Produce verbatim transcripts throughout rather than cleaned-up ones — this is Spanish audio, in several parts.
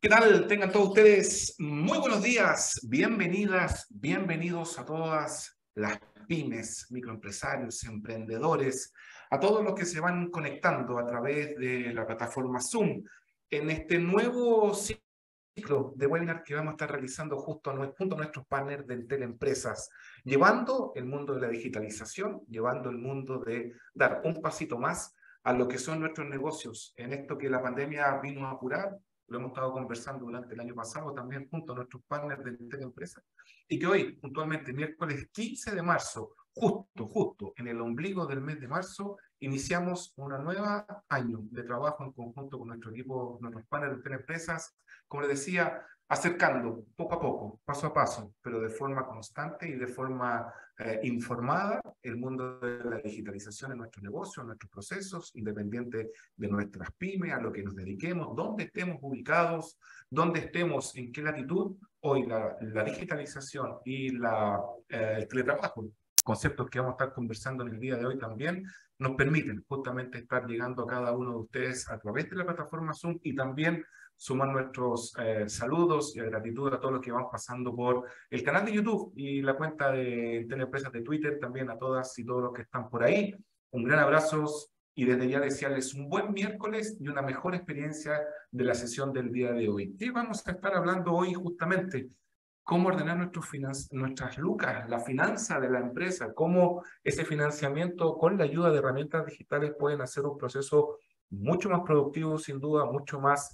¿Qué tal? Tengan todos ustedes muy buenos días, bienvenidas, bienvenidos a todas las pymes, microempresarios, emprendedores, a todos los que se van conectando a través de la plataforma Zoom en este nuevo ciclo de webinar que vamos a estar realizando justo a, junto a nuestros partners de Entel Empresas, llevando el mundo de la digitalización, llevando el mundo de dar un pasito más a lo que son nuestros negocios, en esto que la pandemia vino a apurar. Lo hemos estado conversando durante el año pasado también junto a nuestros partners de Entel Empresas, y que hoy, puntualmente, miércoles quince de marzo, justo, justo en el ombligo del mes de marzo, iniciamos un nuevo año de trabajo en conjunto con nuestro equipo, nuestros partners de Entel Empresas, como les decía, acercando poco a poco, paso a paso, pero de forma constante y de forma eh, informada el mundo de la digitalización en nuestros negocios, en nuestros procesos, independiente de nuestras pymes, a lo que nos dediquemos, dónde estemos ubicados, dónde estemos, en qué latitud. Hoy la, la digitalización y la, eh, el teletrabajo, conceptos que vamos a estar conversando en el día de hoy también, nos permiten justamente estar llegando a cada uno de ustedes a través de la plataforma Zoom y también sumar nuestros eh, saludos y gratitud a todos los que van pasando por el canal de YouTube y la cuenta de Entel Empresas de Twitter, también a todas y todos los que están por ahí. Un gran abrazo y desde ya desearles un buen miércoles y una mejor experiencia de la sesión del día de hoy. ¿Qué vamos a estar hablando hoy justamente? Cómo ordenar nuestros nuestras lucas, la finanza de la empresa, cómo ese financiamiento con la ayuda de herramientas digitales pueden hacer un proceso mucho más productivo, sin duda, mucho más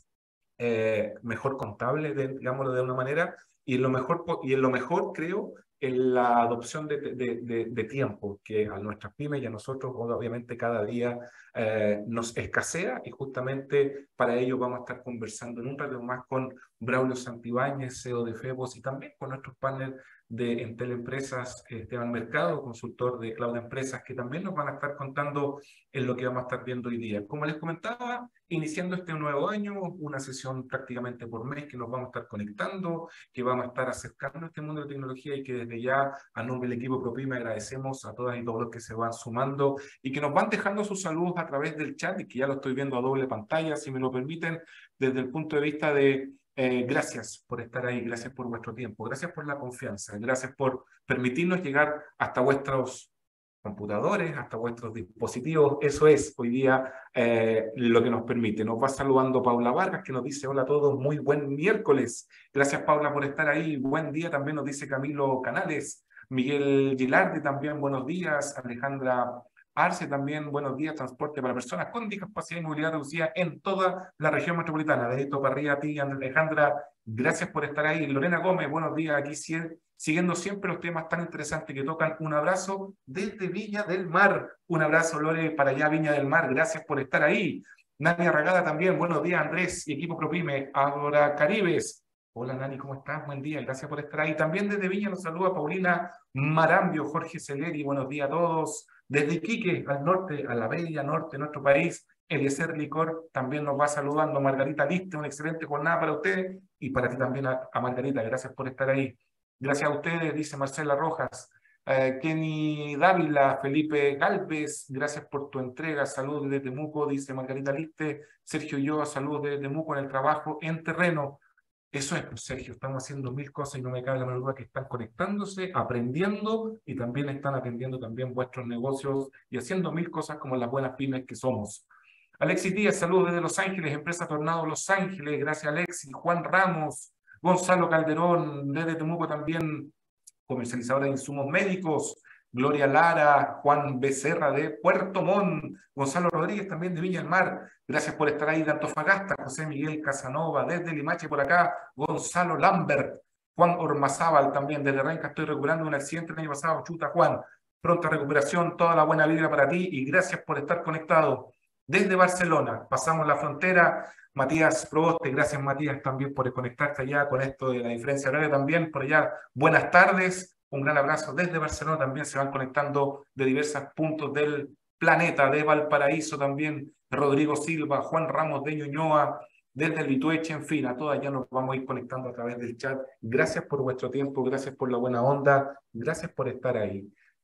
eh, mejor contable, de, digámoslo de una manera, y en lo mejor, y en lo mejor creo, en la adopción de, de, de, de tiempo, que a nuestras pymes y a nosotros obviamente cada día eh, nos escasea, y justamente para ello vamos a estar conversando en un rato más con Braulio Santibáñez, C E O de Febos, y también con nuestros partners de Entel Empresas, Esteban Mercado, consultor de Cloud Empresas, que también nos van a estar contando en lo que vamos a estar viendo hoy día. Como les comentaba, iniciando este nuevo año, una sesión prácticamente por mes que nos vamos a estar conectando, que vamos a estar acercando a este mundo de tecnología, y que desde ya, a nombre del equipo ProPyme, agradecemos a todas y todos los que se van sumando y que nos van dejando sus saludos a través del chat, y que ya lo estoy viendo a doble pantalla, si me lo permiten, desde el punto de vista de Eh, gracias por estar ahí, gracias por vuestro tiempo, gracias por la confianza, gracias por permitirnos llegar hasta vuestros computadores, hasta vuestros dispositivos. Eso es hoy día eh, lo que nos permite. Nos va saludando Paula Vargas, que nos dice: hola a todos, muy buen miércoles. Gracias, Paula, por estar ahí. Buen día también nos dice Camilo Canales. Miguel Gilardi también, buenos días. Alejandra Arce también, buenos días. Transporte para personas con discapacidad y movilidad reducida en toda la región metropolitana. Dedito para arriba a ti, Alejandra, gracias por estar ahí. Lorena Gómez, buenos días. Aquí siguiendo siempre los temas tan interesantes que tocan. Un abrazo desde Viña del Mar. Un abrazo, Lore, para allá, Viña del Mar. Gracias por estar ahí. Nani Arragada también, buenos días, Andrés y equipo ProPyme. Ahora Caribes. Hola, Nani, ¿cómo estás? Buen día, gracias por estar ahí. También desde Viña nos saluda Paulina Marambio, Jorge Celeri, buenos días a todos. Desde Iquique, al norte, a la bella norte de nuestro país, Eliezer Licor también nos va saludando. Margarita Liste, una excelente jornada para ustedes y para ti también, a, a Margarita, gracias por estar ahí. Gracias a ustedes, dice Marcela Rojas. Uh, Kenny Dávila, Felipe Galvez, gracias por tu entrega. Saludos desde Temuco, dice Margarita Liste. Sergio Yoa, saludos desde Temuco en el trabajo en terreno. Eso es, pues, Sergio, estamos haciendo mil cosas y no me cabe la menor duda que están conectándose, aprendiendo, y también están atendiendo también vuestros negocios y haciendo mil cosas como las buenas pymes que somos. Alexis Díaz, saludos desde Los Ángeles, Empresa Tornado Los Ángeles, gracias Alexis. Juan Ramos, Gonzalo Calderón, desde Temuco también, comercializadora de insumos médicos. Gloria Lara, Juan Becerra de Puerto Montt, Gonzalo Rodríguez también de Viña del Mar, gracias por estar ahí de Antofagasta. José Miguel Casanova desde Limache por acá, Gonzalo Lambert, Juan Ormazábal también desde Renca. Estoy recuperando un accidente el año pasado, chuta Juan, pronta recuperación, toda la buena vibra para ti y gracias por estar conectado. Desde Barcelona, pasamos la frontera, Matías Proboste, gracias Matías también por conectarte allá con esto de la diferencia horaria también, por allá, buenas tardes. Un gran abrazo desde Barcelona, también se van conectando de diversos puntos del planeta, de Valparaíso también, Rodrigo Silva, Juan Ramos de Ñuñoa, desde Litueche, en fin, a todas ya nos vamos a ir conectando a través del chat. Gracias por vuestro tiempo, gracias por la buena onda, gracias por estar ahí.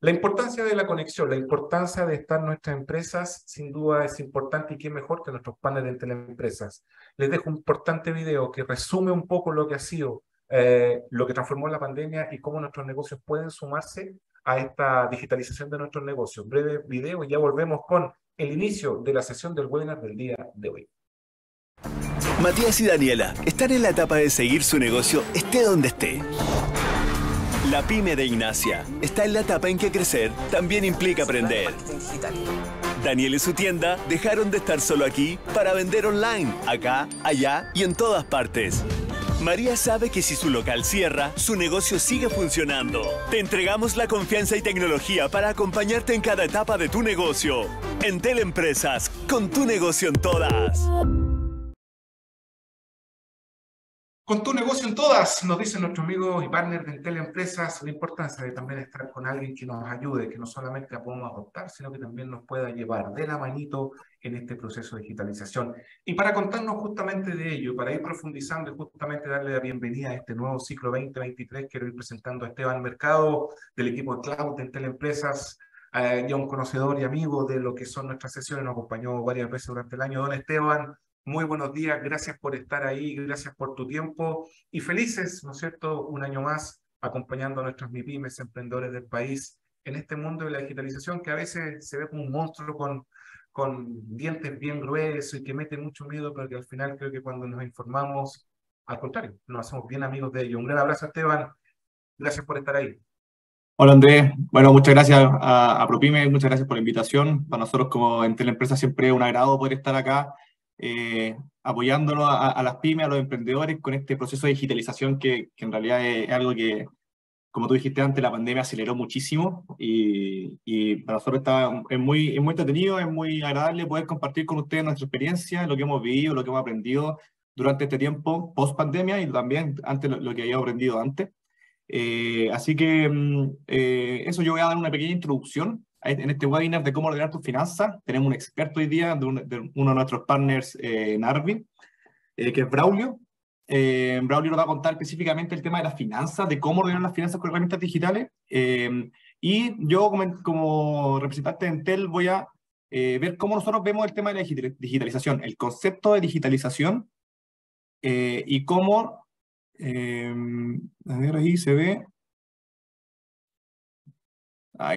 La importancia de la conexión, la importancia de estar en nuestras empresas, sin duda es importante y qué mejor que nuestros partners de Teleempresas. Les dejo un importante video que resume un poco lo que ha sido, eh, lo que transformó la pandemia y cómo nuestros negocios pueden sumarse a esta digitalización de nuestros negocios. Breve video y ya volvemos con el inicio de la sesión del webinar del día de hoy. Matías y Daniela están en la etapa de seguir su negocio esté donde esté. La pyme de Ignacia está en la etapa en que crecer también implica aprender. Daniel y su tienda dejaron de estar solo aquí para vender online, acá, allá y en todas partes. María sabe que si su local cierra, su negocio sigue funcionando. Te entregamos la confianza y tecnología para acompañarte en cada etapa de tu negocio. En Teleempresas, con tu negocio en todas. Con tu negocio en todas, nos dicen nuestros amigos y partners de Teleempresas, la importancia de también estar con alguien que nos ayude, que no solamente la podamos adoptar, sino que también nos pueda llevar de la manito en este proceso de digitalización. Y para contarnos justamente de ello, para ir profundizando y justamente darle la bienvenida a este nuevo ciclo veinte veintitrés, quiero ir presentando a Esteban Mercado, del equipo de Cloud de Teleempresas, eh, ya un conocedor y amigo de lo que son nuestras sesiones, nos acompañó varias veces durante el año. Don Esteban, muy buenos días, gracias por estar ahí, gracias por tu tiempo y felices, ¿no es cierto?, un año más acompañando a nuestros MIPYMES, emprendedores del país, en este mundo de la digitalización que a veces se ve como un monstruo con, con dientes bien gruesos y que mete mucho miedo, pero que al final creo que cuando nos informamos, al contrario, nos hacemos bien amigos de ello. Un gran abrazo, Esteban, gracias por estar ahí. Hola Andrés, bueno, muchas gracias a, a ProPyme, muchas gracias por la invitación. Para nosotros como en Teleempresas siempre es un agrado poder estar acá eh, apoyándonos a, a las pymes, a los emprendedores con este proceso de digitalización que, que en realidad es, es algo que, como tú dijiste antes, la pandemia aceleró muchísimo y, y para nosotros está, es, muy, es muy entretenido, es muy agradable poder compartir con ustedes nuestra experiencia, lo que hemos vivido, lo que hemos aprendido durante este tiempo post pandemia y también antes lo, lo que habíamos aprendido antes. Eh, así que eh, eso, yo voy a dar una pequeña introducción en este webinar de cómo ordenar tus finanzas. Tenemos un experto hoy día, de, un, de uno de nuestros partners, eh, Narvi, eh, que es Braulio. Eh, Braulio nos va a contar específicamente el tema de las finanzas, de cómo ordenar las finanzas con herramientas digitales. Eh, y yo, como, como representante de Entel, voy a eh, ver cómo nosotros vemos el tema de la digitalización, el concepto de digitalización eh, y cómo... Eh, a ver, ahí se ve. Ahí.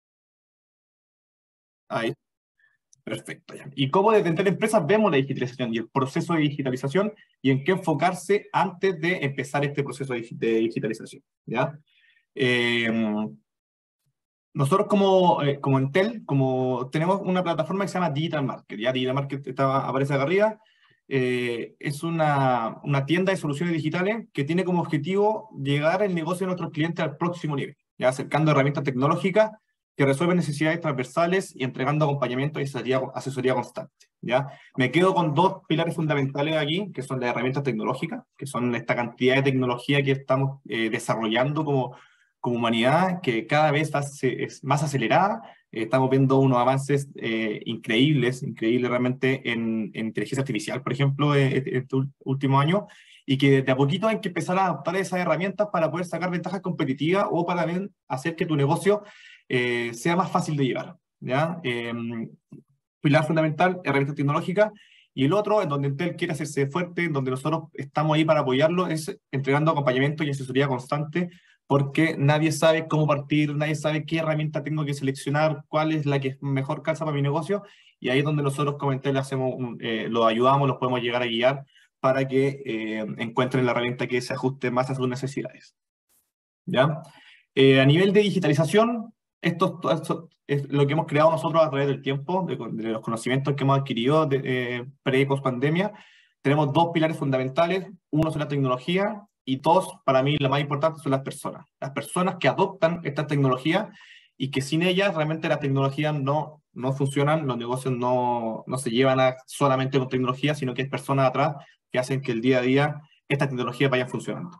Ahí. Perfecto. Ya. Y cómo desde Teleempresas vemos la digitalización y el proceso de digitalización y en qué enfocarse antes de empezar este proceso de digitalización. ¿Ya? Eh, nosotros como, eh, como Entel, como tenemos una plataforma que se llama Digital Market. ¿Ya? Digital Market está, aparece acá arriba. Eh, es una, una tienda de soluciones digitales que tiene como objetivo llegar el negocio de nuestros clientes al próximo nivel, ya acercando herramientas tecnológicas que resuelven necesidades transversales y entregando acompañamiento y asesoría, asesoría constante. ¿Ya? Me quedo con dos pilares fundamentales aquí, que son las herramientas tecnológicas, que son esta cantidad de tecnología que estamos eh, desarrollando como, como humanidad, que cada vez es más acelerada. Estamos viendo unos avances eh, increíbles, increíbles realmente en, en inteligencia artificial, por ejemplo, este, este último año, y que de a poquito hay que empezar a adaptar esas herramientas para poder sacar ventajas competitivas o para bien hacer que tu negocio eh, sea más fácil de llevar. ¿Ya? Eh, pilar fundamental, herramientas tecnológicas, y el otro, en donde Entel quiere hacerse fuerte, en donde nosotros estamos ahí para apoyarlo, es entregando acompañamiento y asesoría constante, porque nadie sabe cómo partir, nadie sabe qué herramienta tengo que seleccionar, cuál es la que mejor calza para mi negocio, y ahí es donde nosotros como Entel hacemos un, eh, los ayudamos, los podemos llegar a guiar para que eh, encuentren la herramienta que se ajuste más a sus necesidades. ¿Ya? Eh, a nivel de digitalización, esto, esto es lo que hemos creado nosotros a través del tiempo, de, de los conocimientos que hemos adquirido de, eh, pre y post pandemia. Tenemos dos pilares fundamentales, uno es la tecnología, y dos, para mí, la más importante son las personas. Las personas que adoptan esta tecnología y que sin ellas realmente las tecnologías no, no funcionan, los negocios no, no se llevan a, solamente con tecnología, sino que hay personas atrás que hacen que el día a día esta tecnología vaya funcionando.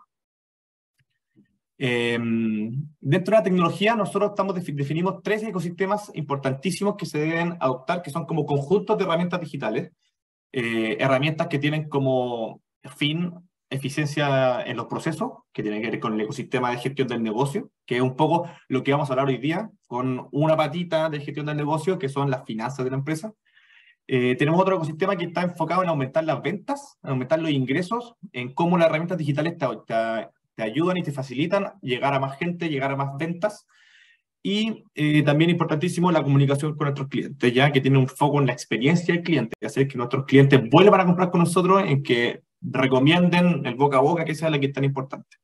Eh, dentro de la tecnología, nosotros estamos definimos tres ecosistemas importantísimos que se deben adoptar, que son como conjuntos de herramientas digitales, eh, herramientas que tienen como fin eficiencia en los procesos, que tiene que ver con el ecosistema de gestión del negocio, que es un poco lo que vamos a hablar hoy día, con una patita de gestión del negocio, que son las finanzas de la empresa. Eh, tenemos otro ecosistema que está enfocado en aumentar las ventas, en aumentar los ingresos, en cómo las herramientas digitales te, te, te ayudan y te facilitan llegar a más gente, llegar a más ventas. Y eh, también importantísimo la comunicación con nuestros clientes, ya que tiene un foco en la experiencia del cliente, hacer que nuestros clientes vuelvan a comprar con nosotros, en que recomienden el boca a boca, que sea la que es tan importante.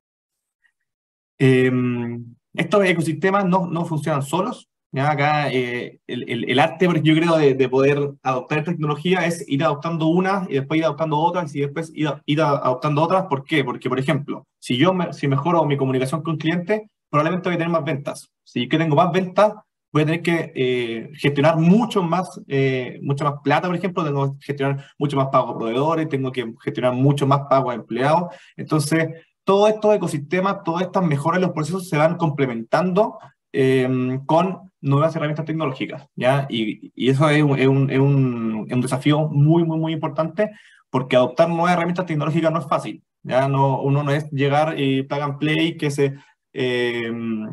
Eh, estos ecosistemas no, no funcionan solos. Ya acá eh, el, el, el arte, yo creo, de, de poder adoptar tecnología es ir adoptando una y después ir adoptando otras y después ir, ir adoptando otras. ¿Por qué? Porque, por ejemplo, si yo me, si mejoro mi comunicación con el cliente, probablemente voy a tener más ventas. Si yo tengo más ventas, voy a tener que eh, gestionar mucho más, eh, mucha más plata, por ejemplo, tengo que gestionar mucho más pago a proveedores, tengo que gestionar mucho más pago a empleados. Entonces, todos estos ecosistemas, todas estas mejoras en los procesos se van complementando eh, con nuevas herramientas tecnológicas, ¿ya? Y, y eso es un, es, un, es, un, es un desafío muy, muy, muy importante, porque adoptar nuevas herramientas tecnológicas no es fácil, ¿ya? No, uno no es llegar y plug and play, que se... Eh,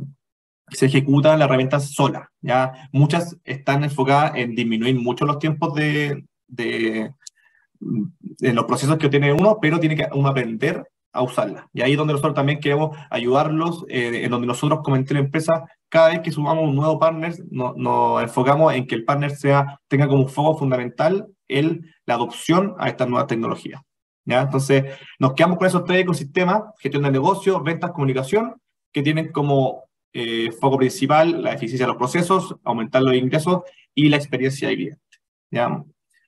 se ejecutan las herramientas solas, ¿ya? Muchas están enfocadas en disminuir mucho los tiempos de, de, de los procesos que tiene uno, pero tiene que uno aprender a usarlas. Y ahí es donde nosotros también queremos ayudarlos, eh, en donde nosotros como entidad de empresa, cada vez que sumamos un nuevo partner, no, nos enfocamos en que el partner sea, tenga como foco fundamental el, la adopción a estas nuevas tecnologías, ¿ya? Entonces, nos quedamos con esos tres ecosistemas: gestión de negocio, ventas, comunicación, que tienen como Eh, foco principal la eficiencia de los procesos, aumentar los ingresos y la experiencia del cliente, ¿ya?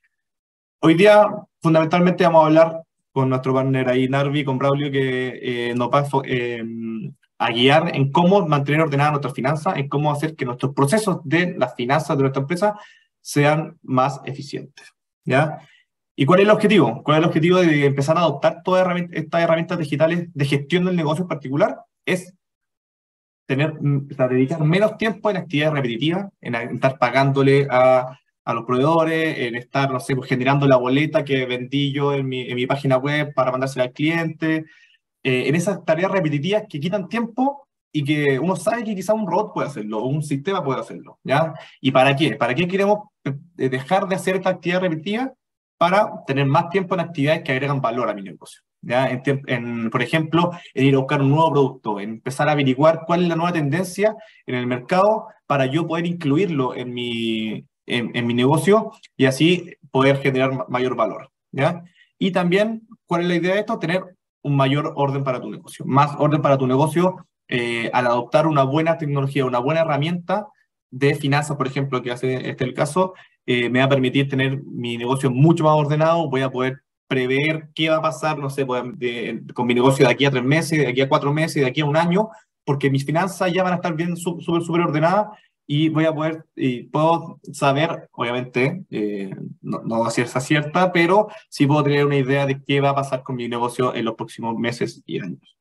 Hoy día, fundamentalmente, vamos a hablar con nuestro partner ahí, Narvi, con Braulio, que eh, nos va eh, a guiar en cómo mantener ordenadas nuestras finanzas, en cómo hacer que nuestros procesos de las finanzas de nuestra empresa sean más eficientes, ¿ya? ¿Y cuál es el objetivo? ¿Cuál es el objetivo de empezar a adoptar todas estas herramientas digitales de gestión del negocio en particular? Es tener, o sea, dedicar menos tiempo en actividades repetitivas, en estar pagándole a, a los proveedores, en estar, no sé, pues, generando la boleta que vendí yo en mi, en mi página web para mandársela al cliente, eh, en esas tareas repetitivas que quitan tiempo y que uno sabe que quizá un robot puede hacerlo, o un sistema puede hacerlo, ¿ya? ¿Y para qué? ¿Para qué queremos dejar de hacer esta actividad repetitiva? Para tener más tiempo en actividades que agregan valor a mi negocio, ¿ya? En, en, por ejemplo, en ir a buscar un nuevo producto, en empezar a averiguar cuál es la nueva tendencia en el mercado para yo poder incluirlo en mi, en, en mi negocio y así poder generar mayor valor, ¿ya? Y también, ¿cuál es la idea de esto? Tener un mayor orden para tu negocio. Más orden para tu negocio eh, al adoptar una buena tecnología, una buena herramienta de finanzas, por ejemplo, que hace este el caso, eh, me va a permitir tener mi negocio mucho más ordenado, voy a poder prever qué va a pasar, no sé, pues, de, con mi negocio de aquí a tres meses, de aquí a cuatro meses, de aquí a un año, porque mis finanzas ya van a estar bien, súper, súper ordenadas y voy a poder, y puedo saber, obviamente, eh, no, no a cierta cierta, pero sí puedo tener una idea de qué va a pasar con mi negocio en los próximos meses y años.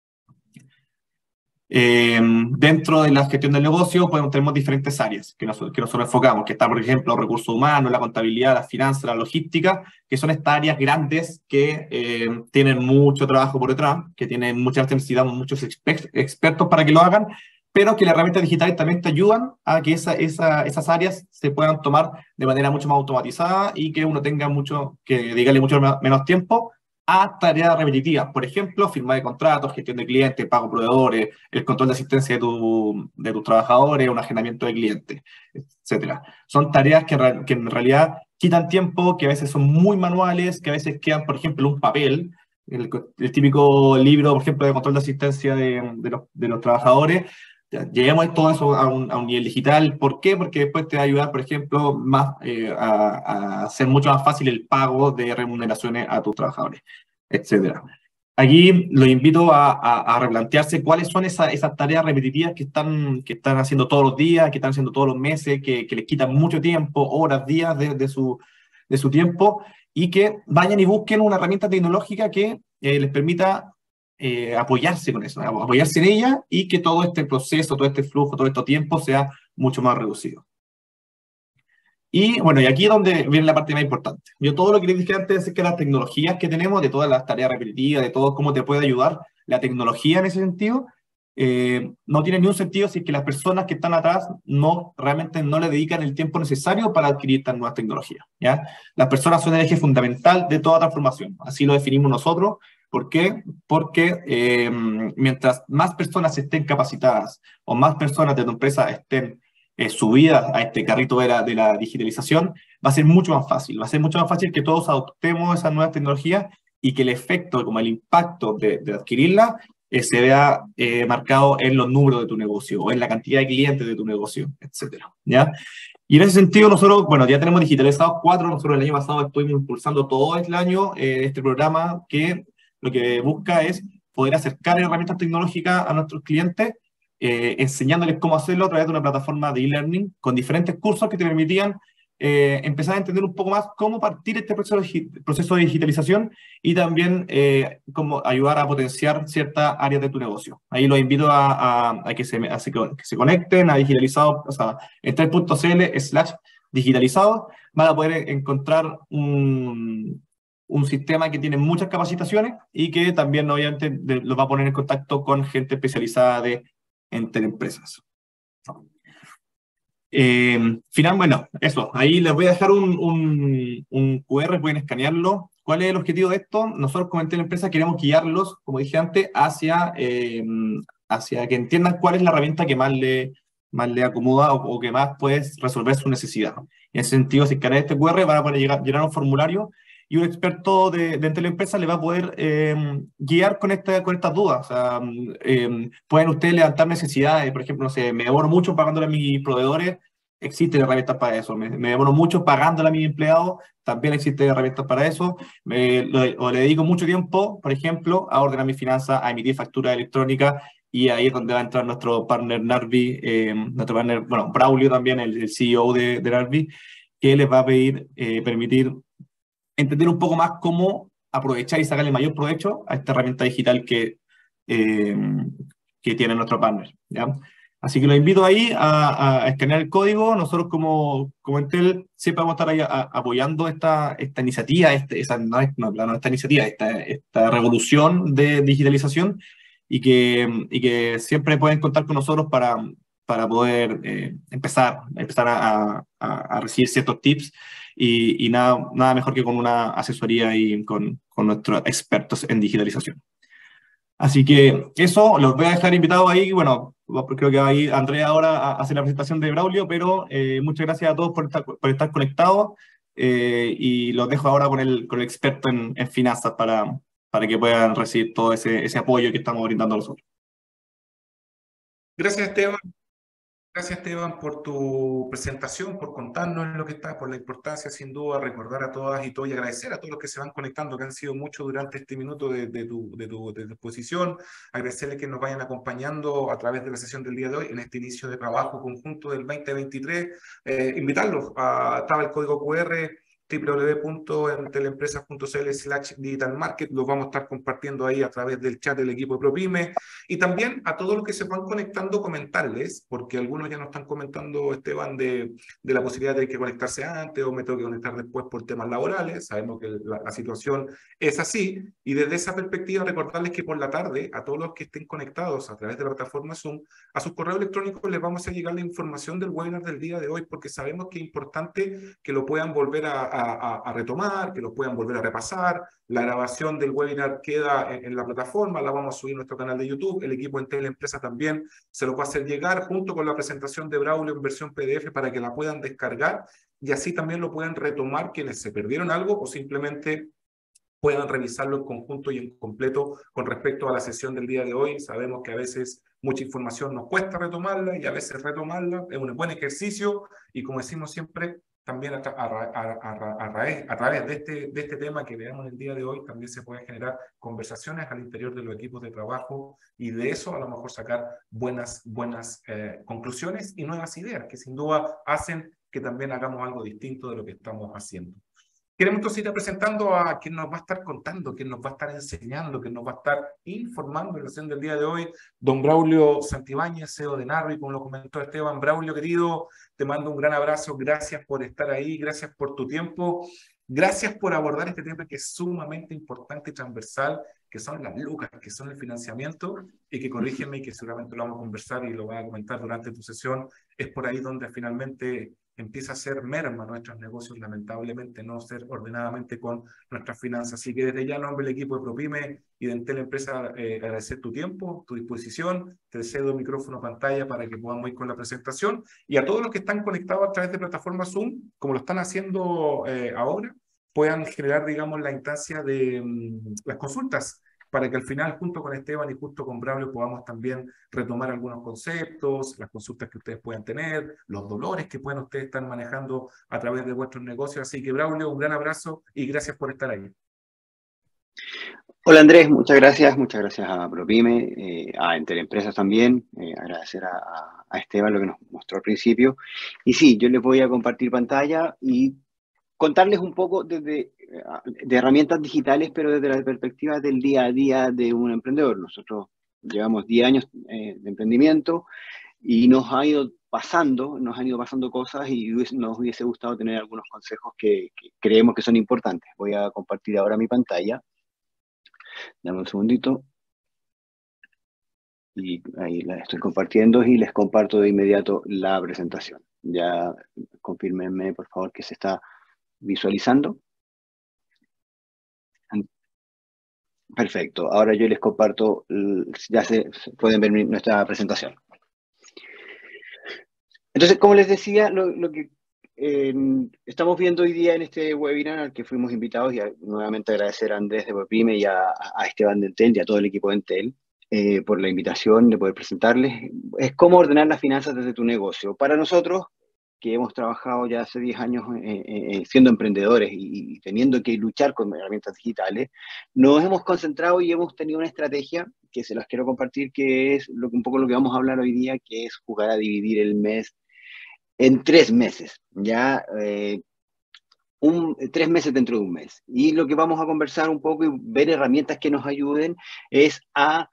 Eh, dentro de la gestión del negocio podemos, tenemos diferentes áreas que, nos, que nosotros enfocamos, que está, por ejemplo, los recursos humanos, la contabilidad, las finanzas, la logística, que son estas áreas grandes que eh, tienen mucho trabajo por detrás, que tienen muchas, necesitamos muchos exper expertos para que lo hagan, pero que las herramientas digitales también te ayudan a que esa, esa, esas áreas se puedan tomar de manera mucho más automatizada y que uno tenga mucho, que dedicarle mucho menos tiempo a tareas repetitivas, por ejemplo, firma de contratos, gestión de clientes, pago proveedores, el control de asistencia de, tu, de tus trabajadores, un agendamiento de clientes, etcétera. Son tareas que, que en realidad quitan tiempo, que a veces son muy manuales, que a veces quedan, por ejemplo, en un papel, el, el típico libro, por ejemplo, de control de asistencia de, de, los, de los trabajadores. Lleguemos todo eso a un, a un nivel digital. ¿Por qué? Porque después te va a ayudar, por ejemplo, más, eh, a, a hacer mucho más fácil el pago de remuneraciones a tus trabajadores, etcétera. Aquí los invito a, a, a replantearse cuáles son esas, esas tareas repetitivas que están, que están haciendo todos los días, que están haciendo todos los meses, que, que les quitan mucho tiempo, horas, días de, de, su, de su tiempo, y que vayan y busquen una herramienta tecnológica que eh, les permita Eh, apoyarse con eso, apoyarse en ella y que todo este proceso, todo este flujo, todo este tiempo sea mucho más reducido. Y bueno, y aquí es donde viene la parte más importante. Yo todo lo que les dije antes es que las tecnologías que tenemos, de todas las tareas repetitivas, de todo cómo te puede ayudar la tecnología en ese sentido, eh, no tiene ni un sentido si es que las personas que están atrás no realmente no le dedican el tiempo necesario para adquirir estas nuevas tecnologías, ¿ya? Las personas son el eje fundamental de toda transformación, así lo definimos nosotros. ¿Por qué? Porque eh, mientras más personas estén capacitadas o más personas de tu empresa estén eh, subidas a este carrito de la, de la digitalización, va a ser mucho más fácil. Va a ser mucho más fácil que todos adoptemos esas nuevas tecnologías y que el efecto, como el impacto de, de adquirirla, eh, se vea eh, marcado en los números de tu negocio o en la cantidad de clientes de tu negocio, etcétera, ¿ya? Y en ese sentido nosotros, bueno, ya tenemos digitalizados cuatro. Nosotros el año pasado estuvimos impulsando todo el año eh, este programa que lo que busca es poder acercar herramientas tecnológicas a nuestros clientes, eh, enseñándoles cómo hacerlo a través de una plataforma de e-learning con diferentes cursos que te permitían eh, empezar a entender un poco más cómo partir este proceso de, proceso de digitalización y también eh, cómo ayudar a potenciar ciertas áreas de tu negocio. Ahí los invito a, a, a, que, se, a que se conecten a digitalizado, o sea, en tres punto c l slash digitalizado. Van a poder encontrar un, un sistema que tiene muchas capacitaciones y que también obviamente los va a poner en contacto con gente especializada de entre empresas. Eh, final, bueno, eso, ahí les voy a dejar un, un, un cu erre, pueden escanearlo. ¿Cuál es el objetivo de esto? Nosotros como ente de la empresa queremos guiarlos, como dije antes, hacia, eh, hacia que entiendan cuál es la herramienta que más le, más le acomoda o, o que más puede resolver su necesidad. En ese sentido, si escanean este cu erre, van a poder llegar, llenar un formulario y un experto de, de, de la empresa le va a poder eh, guiar con, esta, con estas dudas. O sea, eh, pueden ustedes levantar necesidades, por ejemplo, no sé, me demoro mucho pagándole a mis proveedores, existen herramientas para eso. Me, me demoro mucho pagándole a mis empleados, también existen herramientas para eso. Me, lo, o le dedico mucho tiempo, por ejemplo, a ordenar mis finanzas, a emitir facturas electrónicas, y ahí es donde va a entrar nuestro partner Narvi, eh, nuestro partner, bueno, Braulio también, el, el C E O de, de Narvi, que les va a pedir, eh, permitir entender un poco más cómo aprovechar y sacarle mayor provecho a esta herramienta digital que, eh, que tiene nuestro partner, ¿ya? Así que los invito ahí a, a escanear el código. Nosotros como, como Entel siempre vamos a estar ahí a, a, apoyando esta, esta iniciativa, este, esa, no, no, no, esta iniciativa, esta, esta revolución de digitalización, y que, y que siempre pueden contar con nosotros para, para poder eh, empezar, empezar a, a, a recibir ciertos tips. Y, y nada, nada mejor que con una asesoría y con, con nuestros expertos en digitalización. Así que eso, los voy a dejar invitados ahí. Bueno, creo que va a ir Andrea ahora a hacer la presentación de Braulio, pero eh, muchas gracias a todos por estar, por estar conectados, eh, y los dejo ahora con el, con el experto en, en finanzas para, para que puedan recibir todo ese, ese apoyo que estamos brindando nosotros. Gracias, Esteban. Gracias, Esteban, por tu presentación, por contarnos lo que está, por la importancia, sin duda, recordar a todas y todos y agradecer a todos los que se van conectando, que han sido muchos durante este minuto de, de, tu, de, tu, de tu exposición. Agradecerles que nos vayan acompañando a través de la sesión del día de hoy en este inicio de trabajo conjunto del veinte veintitrés. Eh, invitarlos a, estaba el código cu erre doble u doble u doble u punto entelempresas punto c l slash digital market, los vamos a estar compartiendo ahí a través del chat del equipo de ProPyme, y también a todos los que se van conectando comentarles, porque algunos ya nos están comentando, Esteban, de, de la posibilidad de que conectarse antes o me tengo que conectar después por temas laborales. Sabemos que la, la situación es así, y desde esa perspectiva recordarles que por la tarde a todos los que estén conectados a través de la plataforma Zoom, a sus correos electrónicos les vamos a llegar la información del webinar del día de hoy, porque sabemos que es importante que lo puedan volver a, a A, a retomar, que lo puedan volver a repasar. La grabación del webinar queda en, en la plataforma, la vamos a subir a nuestro canal de YouTube. El equipo Entel Empresa también se lo va a hacer llegar junto con la presentación de Braulio en versión P D F para que la puedan descargar y así también lo puedan retomar quienes se perdieron algo o simplemente puedan revisarlo en conjunto y en completo con respecto a la sesión del día de hoy. Sabemos que a veces mucha información nos cuesta retomarla y a veces retomarla es un buen ejercicio, y como decimos siempre, también a, a, a, a, a, raíz, a través de este, de este tema que veamos el día de hoy, también se pueden generar conversaciones al interior de los equipos de trabajo y de eso a lo mejor sacar buenas, buenas eh, conclusiones y nuevas ideas que sin duda hacen que también hagamos algo distinto de lo que estamos haciendo. Queremos entonces ir presentando a quien nos va a estar contando, quien nos va a estar enseñando, quien nos va a estar informando en la sesión del día de hoy, don Braulio Santibáñez, C E O de Narvi, como lo comentó Esteban. Braulio, querido, te mando un gran abrazo, gracias por estar ahí, gracias por tu tiempo, gracias por abordar este tema que es sumamente importante y transversal, que son las lucas, que son el financiamiento, y que corrígeme, y que seguramente lo vamos a conversar y lo voy a comentar durante tu sesión, es por ahí donde finalmente empieza a ser merma nuestros negocios, lamentablemente, no ser ordenadamente con nuestras finanzas. Así que desde ya, en nombre del equipo de ProPyme y de Entel Empresa, eh, agradecer tu tiempo, tu disposición, te cedo micrófono, pantalla para que podamos ir con la presentación, y a todos los que están conectados a través de plataforma Zoom, como lo están haciendo eh, ahora, puedan generar, digamos, la instancia de um, las consultas, para que al final, junto con Esteban y junto con Braulio, podamos también retomar algunos conceptos, las consultas que ustedes puedan tener, los dolores que puedan ustedes estar manejando a través de vuestros negocios. Así que, Braulio, un gran abrazo y gracias por estar ahí. Hola Andrés, muchas gracias, muchas gracias a ProPyme, eh, a Entel Empresas también, eh, agradecer a, a Esteban lo que nos mostró al principio. Y sí, yo les voy a compartir pantalla y contarles un poco desde, de herramientas digitales, pero desde la perspectiva del día a día de un emprendedor. Nosotros llevamos diez años eh, de emprendimiento y nos ha ido pasando, nos han ido pasando cosas y nos hubiese gustado tener algunos consejos que, que creemos que son importantes. Voy a compartir ahora mi pantalla. Dame un segundito. Y ahí la estoy compartiendo y les comparto de inmediato la presentación. Ya confírmenme, por favor, que se está visualizando. Perfecto. Ahora yo les comparto, ya se pueden ver nuestra presentación. Entonces, como les decía, lo, lo que eh, estamos viendo hoy día en este webinar al que fuimos invitados, y a, nuevamente agradecer a Andrés de ProPyme y a, a Esteban de Entel y a todo el equipo de Entel eh, por la invitación de poder presentarles, es cómo ordenar las finanzas desde tu negocio. Para nosotros, que hemos trabajado ya hace diez años eh, eh, siendo emprendedores y, y teniendo que luchar con herramientas digitales, nos hemos concentrado y hemos tenido una estrategia que se las quiero compartir, que es lo, un poco lo que vamos a hablar hoy día, que es jugar a dividir el mes en tres meses, ya eh, un, tres meses dentro de un mes. Y lo que vamos a conversar un poco y ver herramientas que nos ayuden es a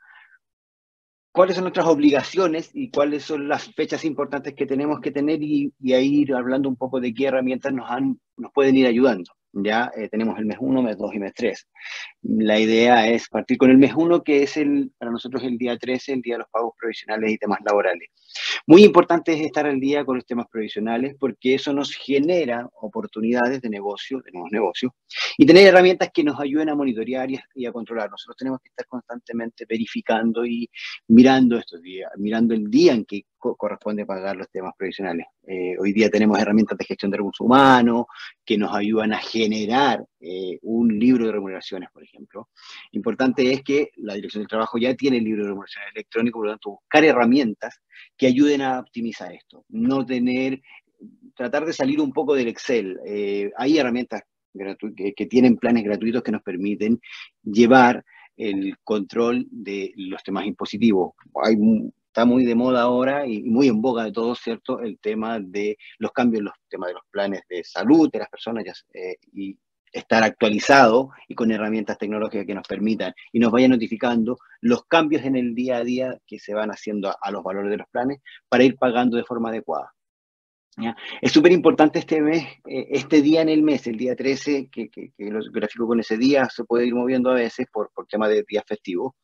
cuáles son nuestras obligaciones y cuáles son las fechas importantes que tenemos que tener y, y a ir hablando un poco de qué herramientas nos, han, nos pueden ir ayudando. Ya eh, tenemos el mes uno, mes dos y mes tres. La idea es partir con el mes uno, que es el, para nosotros el día trece, el día de los pagos provisionales y temas laborales. Muy importante es estar al día con los temas provisionales porque eso nos genera oportunidades de negocio, de nuevos negocios, y tener herramientas que nos ayuden a monitorear y a, y a controlar. Nosotros tenemos que estar constantemente verificando y mirando estos días, mirando el día en que co corresponde pagar los temas provisionales. Eh, hoy día tenemos herramientas de gestión de recursos humanos que nos ayudan a generar eh, un libro de remuneraciones, por ejemplo. Importante es que la Dirección del Trabajo ya tiene el libro de remuneraciones electrónico, por lo tanto, buscar herramientas que ayuden a optimizar esto. No tener, tratar de salir un poco del Excel. Eh, hay herramientas que, que tienen planes gratuitos que nos permiten llevar el control de los temas impositivos. Hay, está muy de moda ahora y muy en boga de todos, ¿cierto? El tema de los cambios, los temas de los planes de salud de las personas ya, eh, y estar actualizado y con herramientas tecnológicas que nos permitan y nos vayan notificando los cambios en el día a día que se van haciendo a, a los valores de los planes para ir pagando de forma adecuada. ¿Ya? Es súper importante este mes, eh, este día en el mes, el día trece, que, que, que los gráficos con ese día se puede ir moviendo a veces por, por tema de días festivos,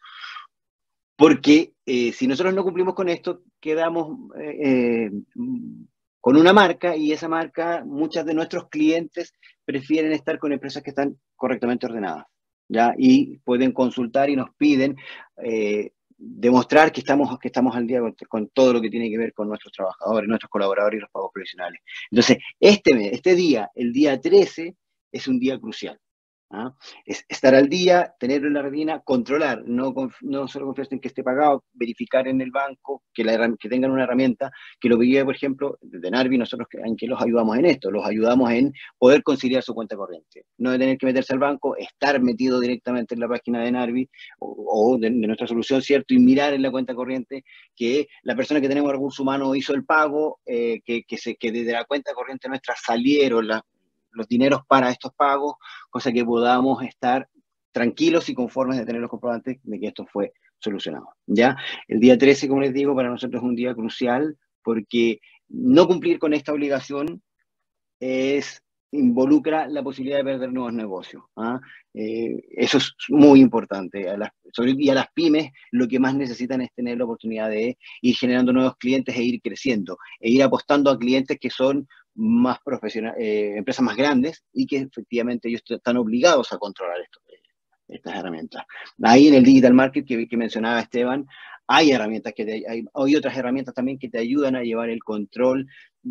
porque eh, si nosotros no cumplimos con esto, quedamos eh, eh, con una marca y esa marca, muchos de nuestros clientes prefieren estar con empresas que están correctamente ordenadas, ¿ya? Y pueden consultar y nos piden eh, demostrar que estamos, que estamos al día con, con todo lo que tiene que ver con nuestros trabajadores, nuestros colaboradores y los pagos provisionales. Entonces, este mes, este día, el día trece, es un día crucial. ¿Ah? Es estar al día, tenerlo en la retina, controlar, no, no solo confiar en que esté pagado, verificar en el banco, que, la, que tengan una herramienta, que lo veía, por ejemplo, de Narvi, nosotros en que los ayudamos en esto, los ayudamos en poder conciliar su cuenta corriente, no de tener que meterse al banco, estar metido directamente en la página de Narvi o, o de, de nuestra solución, ¿cierto? Y mirar en la cuenta corriente que la persona que tenemos recursos humanos hizo el pago, eh, que, que, se, que desde la cuenta corriente nuestra salieron las los dineros para estos pagos, cosa que podamos estar tranquilos y conformes de tener los comprobantes de que esto fue solucionado. ¿Ya? El día trece, como les digo, para nosotros es un día crucial porque no cumplir con esta obligación es, involucra la posibilidad de perder nuevos negocios. ¿ah? Eh, eso es muy importante. A las, sobre, y a las pymes lo que más necesitan es tener la oportunidad de ir generando nuevos clientes e ir creciendo, e ir apostando a clientes que son más profesionales, eh, empresas más grandes y que efectivamente ellos están obligados a controlar esto, estas herramientas. Ahí en el Digital Market que, que mencionaba Esteban, hay herramientas que te, hay, hay otras herramientas también que te ayudan a llevar el control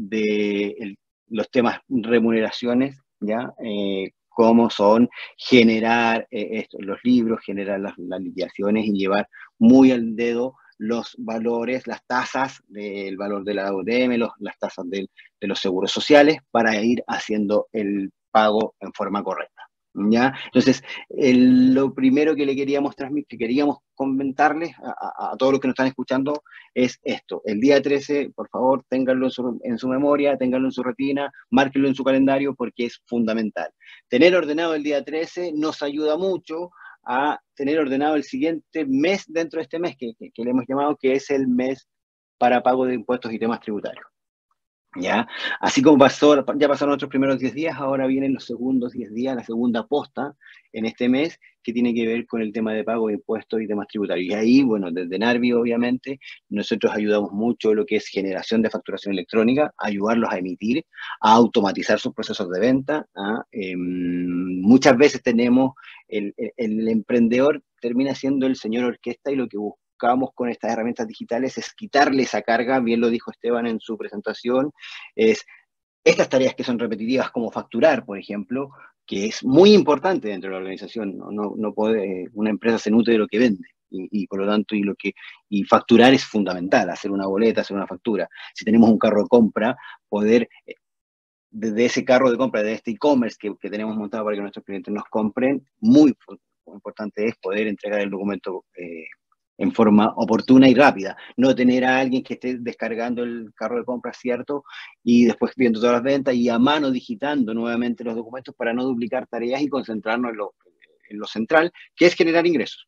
de el, los temas remuneraciones, ¿ya? Eh, cómo son generar eh, esto, los libros, generar las, las liquidaciones y llevar muy al dedo los valores, las tasas del valor de la U D M, los, las tasas del, de los seguros sociales para ir haciendo el pago en forma correcta. ¿Ya? Entonces, el, lo primero que le queríamos transmitir, que queríamos comentarles a, a, a todos los que nos están escuchando es esto. El día trece, por favor, ténganlo en su, en su memoria, ténganlo en su retina, márquenlo en su calendario porque es fundamental. Tener ordenado el día trece nos ayuda mucho a tener ordenado el siguiente mes dentro de este mes, que, que, que le hemos llamado que es el mes para pago de impuestos y temas tributarios. ¿Ya? Así como pasó, ya pasaron nuestros primeros diez días, ahora vienen los segundos diez días, la segunda posta en este mes, que tiene que ver con el tema de pago de impuestos y temas tributarios. Y ahí, bueno, desde Narvi, obviamente, nosotros ayudamos mucho lo que es generación de facturación electrónica, ayudarlos a emitir, a automatizar sus procesos de venta. ¿ah? Eh, muchas veces tenemos, el, el, el emprendedor termina siendo el señor orquesta y lo que busca buscamos con estas herramientas digitales es quitarle esa carga, bien lo dijo Esteban en su presentación, es estas tareas que son repetitivas como facturar, por ejemplo, que es muy importante dentro de la organización, no, no, no puede, una empresa se nutre de lo que vende, y, y por lo tanto, y, lo que, y facturar es fundamental, hacer una boleta, hacer una factura. Si tenemos un carro de compra, poder, desde ese carro de compra, de este e-commerce que, que tenemos montado para que nuestros clientes nos compren, muy, muy importante es poder entregar el documento eh, en forma oportuna y rápida, no tener a alguien que esté descargando el carro de compra, ¿cierto? Y después viendo todas las ventas y a mano digitando nuevamente los documentos para no duplicar tareas y concentrarnos en lo, en lo central, que es generar ingresos.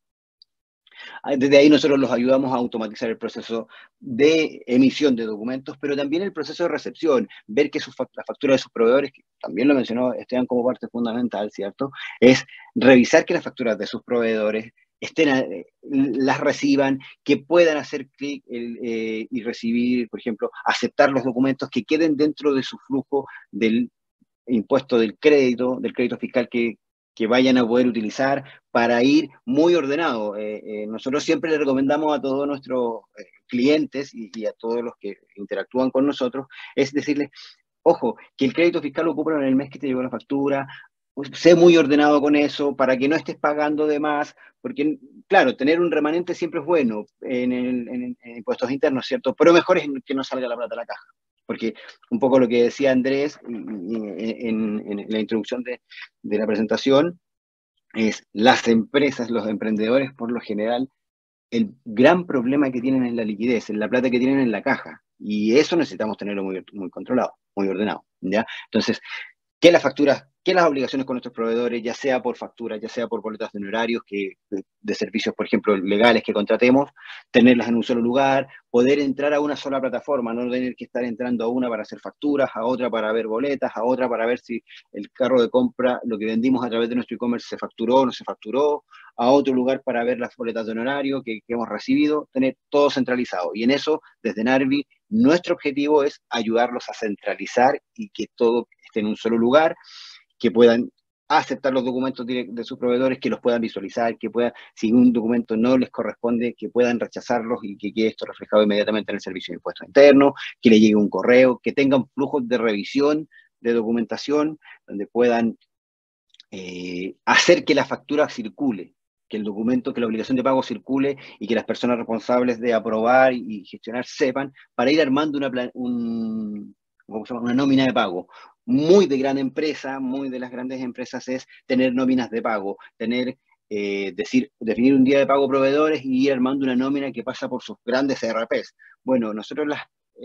Desde ahí nosotros los ayudamos a automatizar el proceso de emisión de documentos, pero también el proceso de recepción, ver que sus, la factura de sus proveedores, que también lo mencionó Esteban como parte fundamental, ¿cierto? Es revisar que las facturas de sus proveedores estén, eh, las reciban, que puedan hacer clic eh, y recibir, por ejemplo, aceptar los documentos que queden dentro de su flujo del impuesto del crédito, del crédito fiscal que, que vayan a poder utilizar para ir muy ordenado. Eh, eh, nosotros siempre le recomendamos a todos nuestros eh, clientes y, y a todos los que interactúan con nosotros, es decirles, ojo, que el crédito fiscal lo ocupan en el mes que te llegó la factura, sé muy ordenado con eso, para que no estés pagando de más, porque, claro, tener un remanente siempre es bueno en, el, en, en impuestos internos, ¿cierto? Pero mejor es que no salga la plata a la caja. Porque un poco lo que decía Andrés en, en, en la introducción de, de la presentación es las empresas, los emprendedores, por lo general, el gran problema que tienen es la liquidez, es la plata que tienen en la caja. Y eso necesitamos tenerlo muy, muy controlado, muy ordenado, ¿ya? Entonces, que las facturas, que las obligaciones con nuestros proveedores, ya sea por facturas, ya sea por boletas de honorarios, que, de, de servicios, por ejemplo, legales que contratemos, tenerlas en un solo lugar, poder entrar a una sola plataforma, no tener que estar entrando a una para hacer facturas, a otra para ver boletas, a otra para ver si el carro de compra, lo que vendimos a través de nuestro e-commerce se facturó o no se facturó, a otro lugar para ver las boletas de honorario que, que hemos recibido, tener todo centralizado. Y en eso, desde Narvi, nuestro objetivo es ayudarlos a centralizar y que todo esté en un solo lugar, que puedan aceptar los documentos de sus proveedores, que los puedan visualizar, que puedan, si un documento no les corresponde, que puedan rechazarlos y que quede esto reflejado inmediatamente en el Servicio de Impuestos Internos, que le llegue un correo, que tengan flujos de revisión de documentación, donde puedan eh, hacer que la factura circule, que el documento, que la obligación de pago circule y que las personas responsables de aprobar y gestionar sepan, para ir armando una, plan, un, ¿cómo se llama? Una nómina de pago. Muy de gran empresa, muy de las grandes empresas es tener nóminas de pago, tener, eh, decir, definir un día de pago proveedores y ir armando una nómina que pasa por sus grandes E R Pes. Bueno, nosotros las, eh,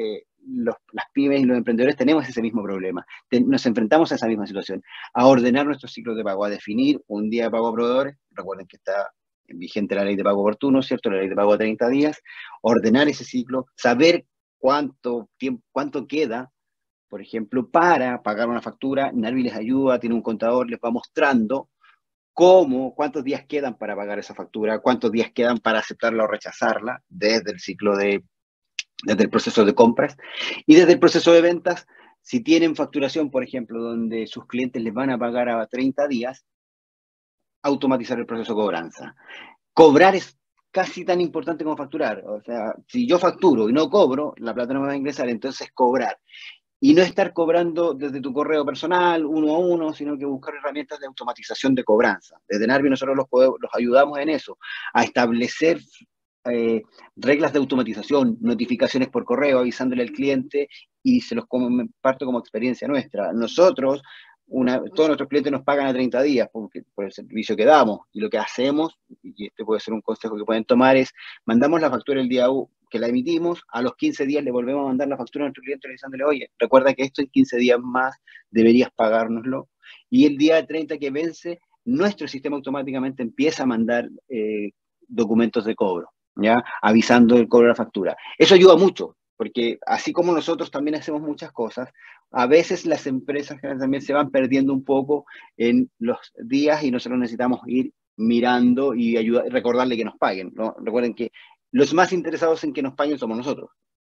los, las pymes y los emprendedores tenemos ese mismo problema. Ten, nos enfrentamos a esa misma situación, a ordenar nuestros ciclos de pago, a definir un día de pago a proveedores. Recuerden que está vigente la ley de pago oportuno, ¿cierto? La ley de pago a treinta días, ordenar ese ciclo, saber cuánto tiempo, cuánto queda, por ejemplo, para pagar una factura. Narvi les ayuda, tiene un contador, les va mostrando cómo, cuántos días quedan para pagar esa factura, cuántos días quedan para aceptarla o rechazarla desde el ciclo de, desde el proceso de compras y desde el proceso de ventas. Si tienen facturación, por ejemplo, donde sus clientes les van a pagar a treinta días, automatizar el proceso de cobranza. Cobrar es casi tan importante como facturar. O sea, si yo facturo y no cobro, la plata no me va a ingresar, entonces cobrar. Y no estar cobrando desde tu correo personal, uno a uno, sino que buscar herramientas de automatización de cobranza. Desde Narvi nosotros los, podemos, los ayudamos en eso, a establecer eh, reglas de automatización, notificaciones por correo, avisándole al cliente, y se los comparto como experiencia nuestra. Nosotros, una, todos nuestros clientes nos pagan a treinta días porque, por el servicio que damos, y lo que hacemos, y este puede ser un consejo que pueden tomar, es mandamos la factura el día uno, que la emitimos, a los quince días le volvemos a mandar la factura a nuestro cliente avisándole, oye, recuerda que esto en quince días más deberías pagárnoslo, y el día treinta que vence, nuestro sistema automáticamente empieza a mandar eh, documentos de cobro, ¿ya? Avisando el cobro de la factura. Eso ayuda mucho, porque así como nosotros también hacemos muchas cosas, a veces las empresas también se van perdiendo un poco en los días y nosotros necesitamos ir mirando y ayudar, recordarle que nos paguen, ¿no? Recuerden que los más interesados en que nos paguen somos nosotros,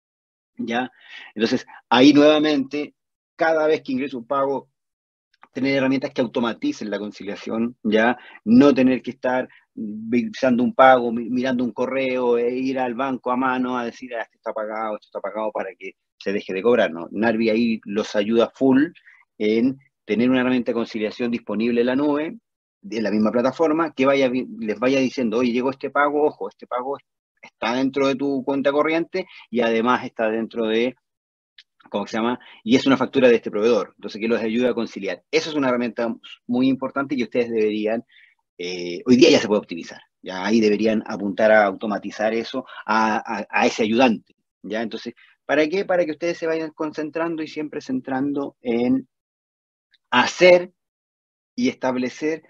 ¿ya? Entonces, ahí nuevamente, cada vez que ingresa un pago, tener herramientas que automaticen la conciliación, ¿ya? No tener que estar visando un pago, mirando un correo, e ir al banco a mano a decir, ah, esto está pagado, esto está pagado, para que se deje de cobrar, ¿no? Narvi ahí los ayuda full en tener una herramienta de conciliación disponible en la nube, en la misma plataforma, que vaya, les vaya diciendo, oye, llegó este pago, ojo, este pago está dentro de tu cuenta corriente y además está dentro de, ¿cómo se llama? Y es una factura de este proveedor, entonces que los ayuda a conciliar. Eso es una herramienta muy importante que ustedes deberían, eh, hoy día ya se puede optimizar, ya ahí deberían apuntar a automatizar eso, a, a, a ese ayudante, ¿ya? Entonces, ¿para qué? Para que ustedes se vayan concentrando y siempre centrando en hacer y establecer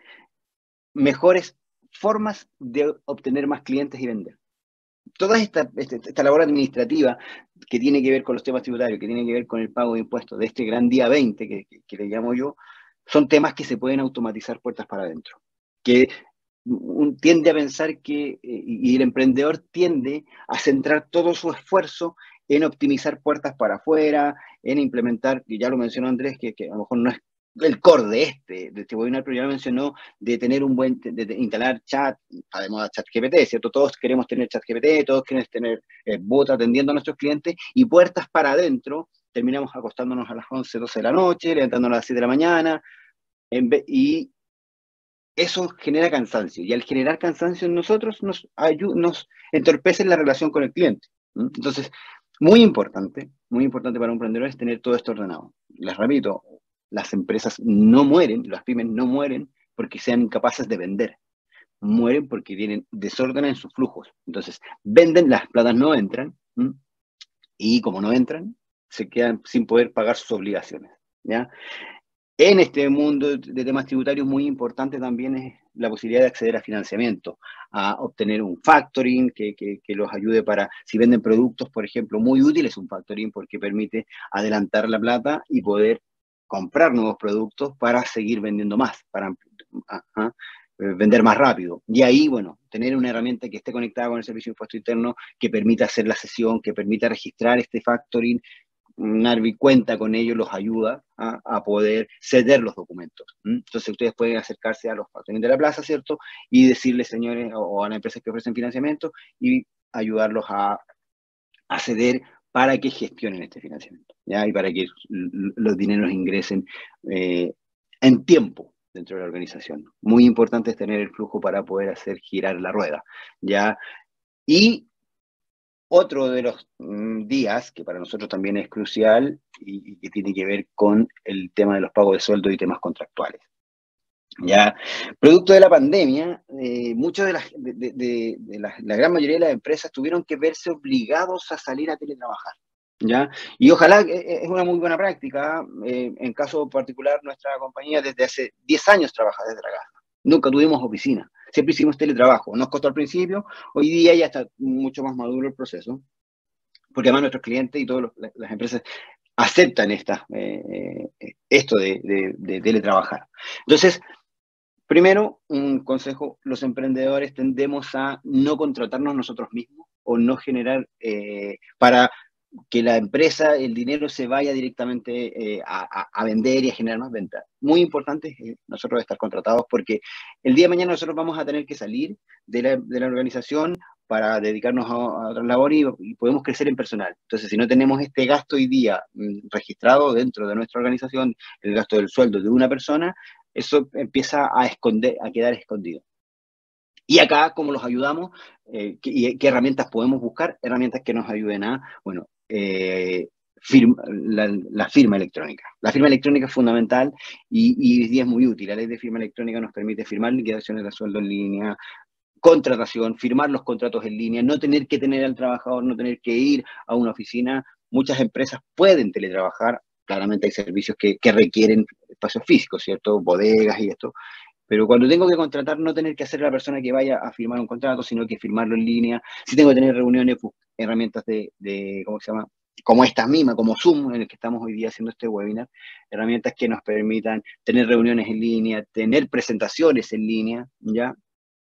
mejores formas de obtener más clientes y vender. Toda esta, esta, esta labor administrativa que tiene que ver con los temas tributarios, que tiene que ver con el pago de impuestos de este gran día veinte, que, que, que le llamo yo, son temas que se pueden automatizar puertas para adentro. Que un, tiende a pensar que, eh, y el emprendedor tiende a centrar todo su esfuerzo en optimizar puertas para afuera, en implementar, y ya lo mencionó Andrés, que, que a lo mejor no es el core de este, de este webinar, pero ya lo mencionó, de tener un buen, de, de instalar chat, además de ChatGPT, ¿cierto? Todos queremos tener ChatGPT, todos queremos tener eh, bot atendiendo a nuestros clientes, y puertas para adentro, terminamos acostándonos a las once, doce de la noche, levantándonos a las siete de la mañana, en vez, y eso genera cansancio, y al generar cansancio en nosotros, nos, nos entorpece la relación con el cliente. ¿Mm? Entonces, muy importante, muy importante para un emprendedor es tener todo esto ordenado. Les repito, las empresas no mueren, las pymes no mueren porque sean incapaces de vender. Mueren porque tienen desorden en sus flujos. Entonces, venden, las platas no entran, ¿m? Y como no entran, se quedan sin poder pagar sus obligaciones, ¿ya? En este mundo de temas tributarios, muy importante también es la posibilidad de acceder a financiamiento, a obtener un factoring que, que, que los ayude para, si venden productos, por ejemplo, muy útil es un factoring porque permite adelantar la plata y poder comprar nuevos productos para seguir vendiendo más, para uh, vender más rápido. Y ahí, bueno, tener una herramienta que esté conectada con el servicio de impuesto interno, que permita hacer la sesión, que permita registrar este factoring. Narvi cuenta con ellos, los ayuda a, a poder ceder los documentos. ¿Mm? Entonces ustedes pueden acercarse a los factoring de la plaza, ¿cierto? Y decirles, señores, o, o a las empresas que ofrecen financiamiento, y ayudarlos a, a ceder para que gestionen este financiamiento, ¿ya? Y para que los dineros ingresen eh, en tiempo dentro de la organización. Muy importante es tener el flujo para poder hacer girar la rueda, ¿ya? Y otro de los mm, días, que para nosotros también es crucial, y, y que tiene que ver con el tema de los pagos de sueldo y temas contractuales. Ya, producto de la pandemia, eh, muchas de, las, de, de, de la, la gran mayoría de las empresas tuvieron que verse obligados a salir a teletrabajar. ¿ya? Y ojalá, eh, es una muy buena práctica. Eh, en caso particular, nuestra compañía desde hace diez años trabaja desde la casa. Nunca tuvimos oficina. Siempre hicimos teletrabajo. Nos costó al principio, hoy día ya está mucho más maduro el proceso, porque además nuestros clientes y todas las empresas aceptan esta, eh, esto de, de, de teletrabajar. Entonces, primero, un consejo, los emprendedores tendemos a no contratarnos nosotros mismos o no generar eh, para que la empresa, el dinero se vaya directamente eh, a, a, vender y a generar más ventas. Muy importante eh, nosotros estar contratados porque el día de mañana nosotros vamos a tener que salir de la, de la organización para dedicarnos a, a otra labor y, y podemos crecer en personal. Entonces, si no tenemos este gasto hoy día mm, registrado dentro de nuestra organización, el gasto del sueldo de una persona, eso empieza a esconder, a quedar escondido. Y acá, ¿cómo los ayudamos? Eh, ¿qué, ¿Qué herramientas podemos buscar? Herramientas que nos ayuden a, bueno, eh, firma, la, la firma electrónica. La firma electrónica es fundamental y, y hoy día es muy útil. La ley de firma electrónica nos permite firmar liquidaciones de sueldo en línea, contratación, firmar los contratos en línea, no tener que tener al trabajador, no tener que ir a una oficina. Muchas empresas pueden teletrabajar. Claramente hay servicios que, que requieren espacios físicos, ¿cierto? Bodegas y esto. Pero cuando tengo que contratar, no tener que hacer la persona que vaya a firmar un contrato, sino que firmarlo en línea. Si tengo que tener reuniones, pues, herramientas de, de, ¿cómo se llama? Como estas mismas, como Zoom, en el que estamos hoy día haciendo este webinar, herramientas que nos permitan tener reuniones en línea, tener presentaciones en línea, ¿ya?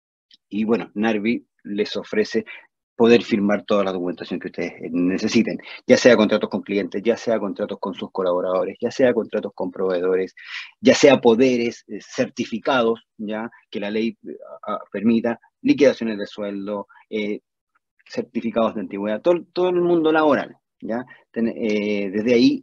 Y bueno, Narvi les ofrece poder firmar toda la documentación que ustedes necesiten, ya sea contratos con clientes, ya sea contratos con sus colaboradores, ya sea contratos con proveedores, ya sea poderes, eh, certificados, ya que la ley eh, permita, liquidaciones de sueldo, eh, certificados de antigüedad, todo, todo el mundo laboral, ya. Ten, eh, desde ahí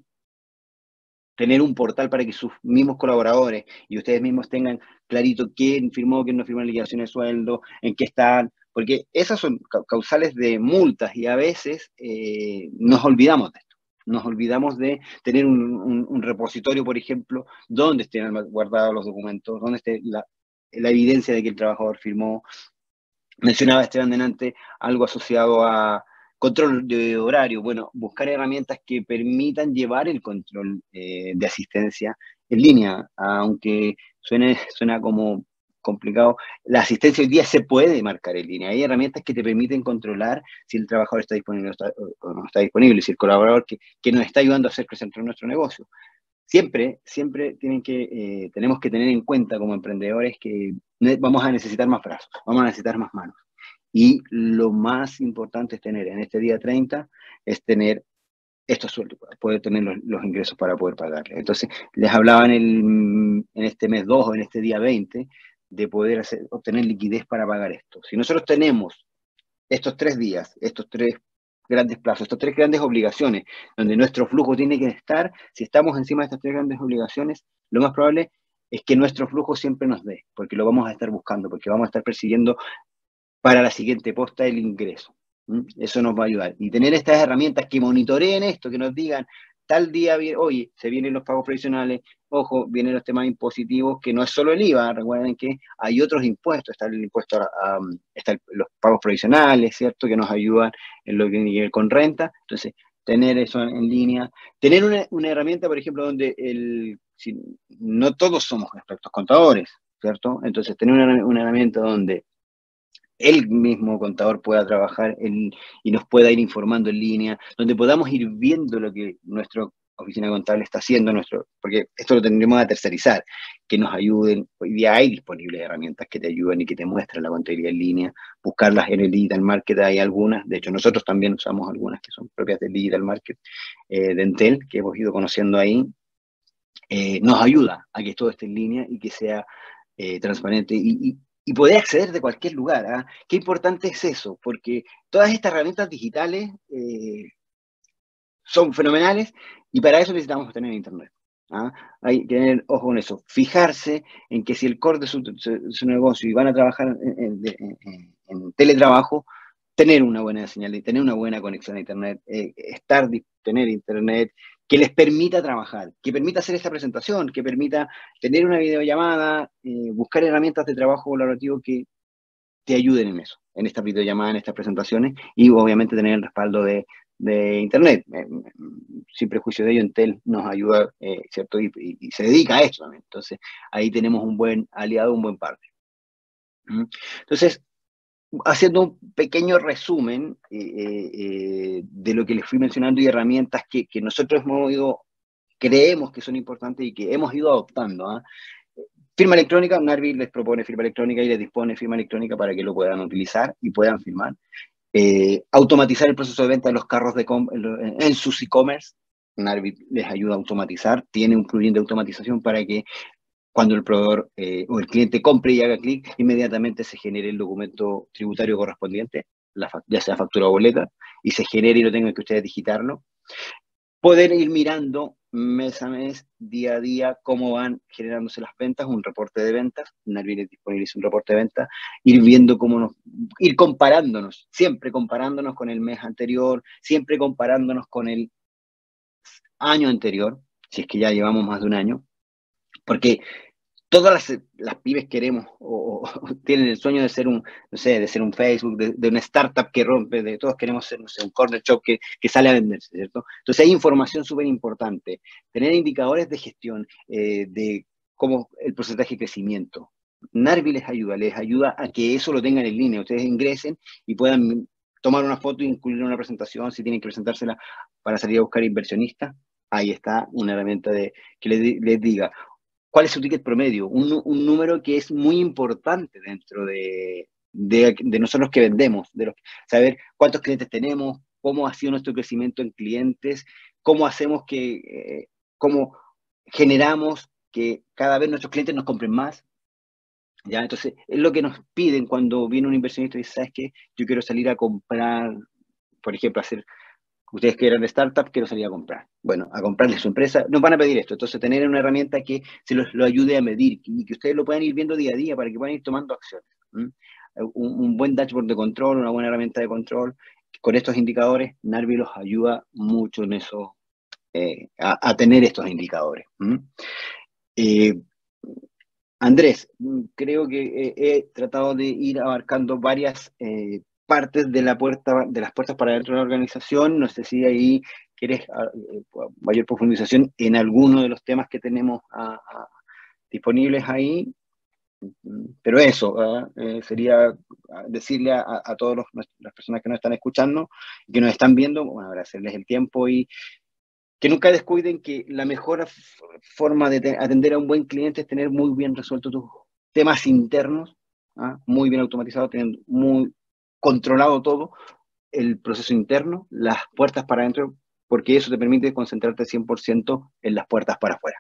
tener un portal para que sus mismos colaboradores y ustedes mismos tengan clarito quién firmó, quién no firmó la liquidación de sueldo, en qué están, porque esas son causales de multas y a veces eh, nos olvidamos de esto. Nos olvidamos de tener un, un, un repositorio, por ejemplo, donde estén guardados los documentos, donde esté la, la evidencia de que el trabajador firmó. Mencionaba Esteban delante algo asociado a control de horario. Bueno, buscar herramientas que permitan llevar el control eh, de asistencia en línea, aunque suene, suena como complicado. La asistencia hoy día se puede marcar en línea. Hay herramientas que te permiten controlar si el trabajador está disponible o, está, o no está disponible, si el colaborador que, que nos está ayudando a hacer crecer nuestro negocio. Siempre, siempre tienen que, eh, tenemos que tener en cuenta como emprendedores que vamos a necesitar más brazos, vamos a necesitar más manos. Y lo más importante es tener en este día treinta, es tener estos sueldos, poder tener los, los ingresos para poder pagarle. Entonces, les hablaba en, el, en este mes dos o en este día veinte de poder hacer, obtener liquidez para pagar esto. Si nosotros tenemos estos tres días, estos tres grandes plazos, estas tres grandes obligaciones, donde nuestro flujo tiene que estar, si estamos encima de estas tres grandes obligaciones, lo más probable es que nuestro flujo siempre nos dé, porque lo vamos a estar buscando, porque vamos a estar persiguiendo para la siguiente posta el ingreso. ¿Mm? Eso nos va a ayudar. Y tener estas herramientas que monitoreen esto, que nos digan, tal día, oye, se vienen los pagos provisionales, ojo, vienen los temas impositivos, que no es solo el I V A, recuerden que hay otros impuestos, está el impuesto, a, a, están los pagos provisionales, ¿cierto?, que nos ayudan en lo que tiene que ver con renta. Entonces, tener eso en, en línea, tener una, una herramienta, por ejemplo, donde el, si, no todos somos expertos contadores, ¿cierto? Entonces, tener una, una herramienta donde el mismo contador pueda trabajar en, y nos pueda ir informando en línea, donde podamos ir viendo lo que nuestra oficina contable está haciendo, nuestro, porque esto lo tendremos a tercerizar, que nos ayuden. Hoy día hay disponibles herramientas que te ayudan y que te muestran la contabilidad en línea, buscarlas en el Digital Market, hay algunas, de hecho nosotros también usamos algunas que son propias del Digital Market eh, de Entel, que hemos ido conociendo ahí, eh, nos ayuda a que todo esté en línea y que sea eh, transparente y, y y poder acceder de cualquier lugar. ¿eh? Qué importante es eso, porque todas estas herramientas digitales eh, son fenomenales y para eso necesitamos tener internet. ¿eh? Hay que tener ojo en eso, fijarse en que si el core de su, su, su negocio y van a trabajar en, en, en, en teletrabajo, tener una buena señal, tener una buena conexión a internet, eh, estar, tener internet, que les permita trabajar, que permita hacer esta presentación, que permita tener una videollamada, eh, buscar herramientas de trabajo colaborativo que te ayuden en eso, en estas videollamadas, en estas presentaciones, y obviamente tener el respaldo de de Internet. Eh, sin prejuicio de ello, Entel nos ayuda, eh, ¿cierto? Y, y, y se dedica a esto también. Entonces, ahí tenemos un buen aliado, un buen partner. ¿Mm? Entonces, haciendo un pequeño resumen eh, eh, de lo que les fui mencionando y herramientas que, que nosotros hemos ido, creemos que son importantes y que hemos ido adoptando. ¿eh? Firma electrónica, Narvi les propone firma electrónica y les dispone firma electrónica para que lo puedan utilizar y puedan firmar. Eh, automatizar el proceso de venta de los carros de en, en sus e-commerce. Narvi les ayuda a automatizar, tiene un plugin de automatización para que cuando el proveedor eh, o el cliente compre y haga clic, inmediatamente se genere el documento tributario correspondiente, la, ya sea factura o boleta, y se genere y no tengan que ustedes digitarlo. Poder ir mirando mes a mes, día a día, cómo van generándose las ventas, un reporte de ventas, Narvi es disponible un reporte de ventas, ir viendo cómo nos, ir comparándonos, siempre comparándonos con el mes anterior, siempre comparándonos con el año anterior, si es que ya llevamos más de un año, porque todas las, las pymes queremos o, o tienen el sueño de ser un, no sé, de ser un Facebook, de, de una startup que rompe, de todos queremos ser, no sé, un corner shop que, que sale a venderse, ¿cierto? Entonces hay información súper importante. Tener indicadores de gestión, eh, de cómo el porcentaje de crecimiento. Narvi les ayuda, les ayuda a que eso lo tengan en línea. Ustedes ingresen y puedan tomar una foto e incluir una presentación, si tienen que presentársela para salir a buscar inversionistas. Ahí está una herramienta de, que les, les diga, ¿cuál es su ticket promedio? Un, un número que es muy importante dentro de, de, de nosotros que vendemos, de los, saber cuántos clientes tenemos, cómo ha sido nuestro crecimiento en clientes, cómo hacemos que, eh, cómo generamos que cada vez nuestros clientes nos compren más. ¿Ya? Entonces, es lo que nos piden cuando viene un inversionista y dice, ¿sabes qué? Yo quiero salir a comprar, por ejemplo, hacer... Ustedes que eran de startup, quiero salir a comprar. Bueno, a comprarle su empresa, nos van a pedir esto. Entonces, tener una herramienta que se los, lo ayude a medir y que ustedes lo puedan ir viendo día a día para que puedan ir tomando acciones. ¿Mm? Un, un buen dashboard de control, una buena herramienta de control. Con estos indicadores, Narvi los ayuda mucho en eso, eh, a, a tener estos indicadores. ¿Mm? Eh, Andrés, creo que eh, he tratado de ir abarcando varias eh, partes de la puerta, de las puertas para dentro de la organización. No sé si ahí quieres eh, mayor profundización en alguno de los temas que tenemos a, a, disponibles ahí. Pero eso, ¿eh? Eh, sería decirle a, a todas las personas que nos están escuchando y que nos están viendo, bueno, agradecerles el tiempo y que nunca descuiden que la mejor forma de atender a un buen cliente es tener muy bien resueltos tus temas internos, ¿ah? Muy bien automatizado, teniendo muy controlado todo, el proceso interno, las puertas para adentro, porque eso te permite concentrarte cien por ciento en las puertas para afuera.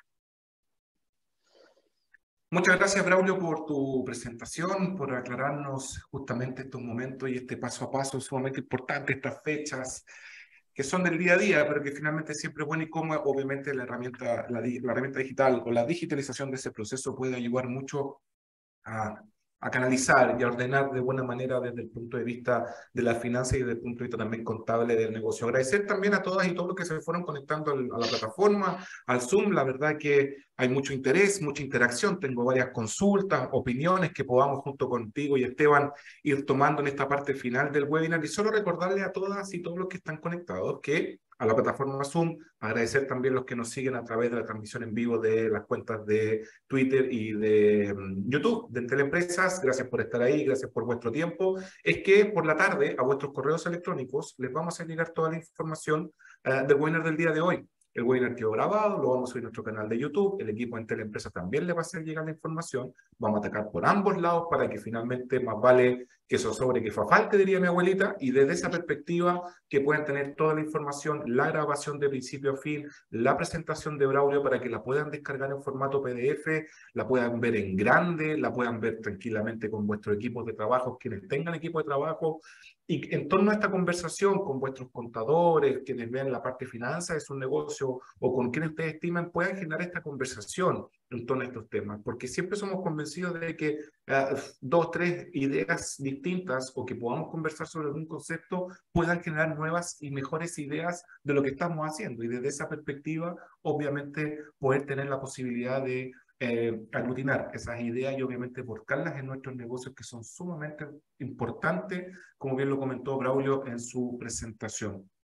Muchas gracias, Braulio, por tu presentación, por aclararnos justamente estos momentos y este paso a paso sumamente importante, estas fechas que son del día a día, pero que finalmente siempre es bueno y cómo obviamente la herramienta, la, la herramienta digital o la digitalización de ese proceso puede ayudar mucho a, a canalizar y a ordenar de buena manera desde el punto de vista de la finanza y desde el punto de vista también contable del negocio. Agradecer también a todas y todos los que se fueron conectando al, a la plataforma, al Zoom. La verdad que hay mucho interés, mucha interacción. Tengo varias consultas, opiniones que podamos junto contigo y Esteban ir tomando en esta parte final del webinar. Y solo recordarle a todas y todos los que están conectados que a la plataforma Zoom, agradecer también los que nos siguen a través de la transmisión en vivo de las cuentas de Twitter y de um, YouTube de Entel Empresas. Gracias por estar ahí, gracias por vuestro tiempo. Es que por la tarde a vuestros correos electrónicos les vamos a llegar toda la información uh, del webinar del día de hoy. El webinar quedó grabado, lo vamos a subir a nuestro canal de YouTube, el equipo de Entel Empresas también le va a hacer llegar la información, vamos a atacar por ambos lados para que finalmente más vale que eso sobre que fa falte, diría mi abuelita, y desde esa perspectiva que puedan tener toda la información, la grabación de principio a fin, la presentación de Braulio para que la puedan descargar en formato P D F, la puedan ver en grande, la puedan ver tranquilamente con vuestros equipos de trabajo, quienes tengan equipo de trabajo, y en torno a esta conversación con vuestros contadores, quienes vean la parte de finanzas de su negocio o con quienes ustedes estiman, puedan generar esta conversación en torno a estos temas, porque siempre somos convencidos de que uh, dos, tres ideas distintas o que podamos conversar sobre algún concepto puedan generar nuevas y mejores ideas de lo que estamos haciendo, y desde esa perspectiva, obviamente, poder tener la posibilidad de Eh, aglutinar esas ideas y obviamente volcarlas en nuestros negocios que son sumamente importantes, como bien lo comentó Braulio en su presentación.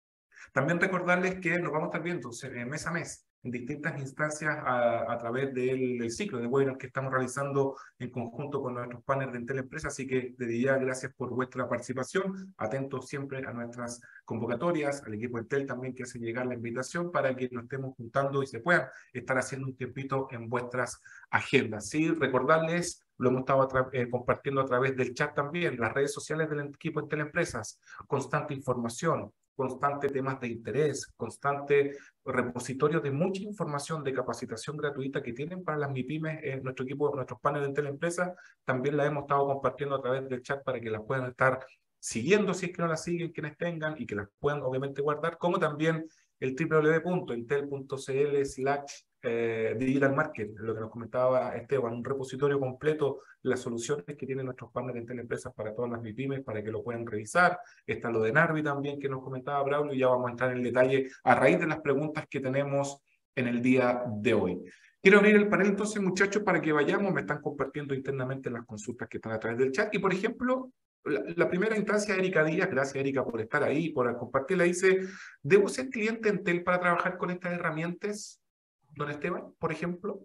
También recordarles que nos vamos a estar viendo eh, mes a mes en distintas instancias a, a través del, del ciclo de webinar que estamos realizando en conjunto con nuestros partners de Entel Empresa. Así que desde ya, gracias por vuestra participación. Atentos siempre a nuestras convocatorias, al equipo Entel también que hace llegar la invitación para que nos estemos juntando y se puedan estar haciendo un tiempito en vuestras agendas. Sí, recordarles, lo hemos estado eh, compartiendo a través del chat también, las redes sociales del equipo Entel Empresas, constante información, constante temas de interés, constante repositorio de mucha información de capacitación gratuita que tienen para las MIPYMES, eh, nuestro equipo, nuestros paneles de Entel Empresas, también la hemos estado compartiendo a través del chat para que las puedan estar siguiendo si es que no las siguen quienes tengan y que las puedan obviamente guardar, como también el doble u doble u doble u punto entel punto c l slash digital market, lo que nos comentaba Esteban, un repositorio completo de las soluciones que tienen nuestros partners de Entel Empresas para todas las MIPYMES, para que lo puedan revisar. Está lo de Narvi también que nos comentaba Braulio, y ya vamos a entrar en el detalle a raíz de las preguntas que tenemos en el día de hoy. Quiero abrir el panel entonces, muchachos, para que vayamos. Me están compartiendo internamente las consultas que están a través del chat. Y, por ejemplo, la, la primera instancia, Erika Díaz, gracias Erika por estar ahí, por compartirla, dice, ¿debo ser cliente Entel para trabajar con estas herramientas? Don Esteban, por ejemplo.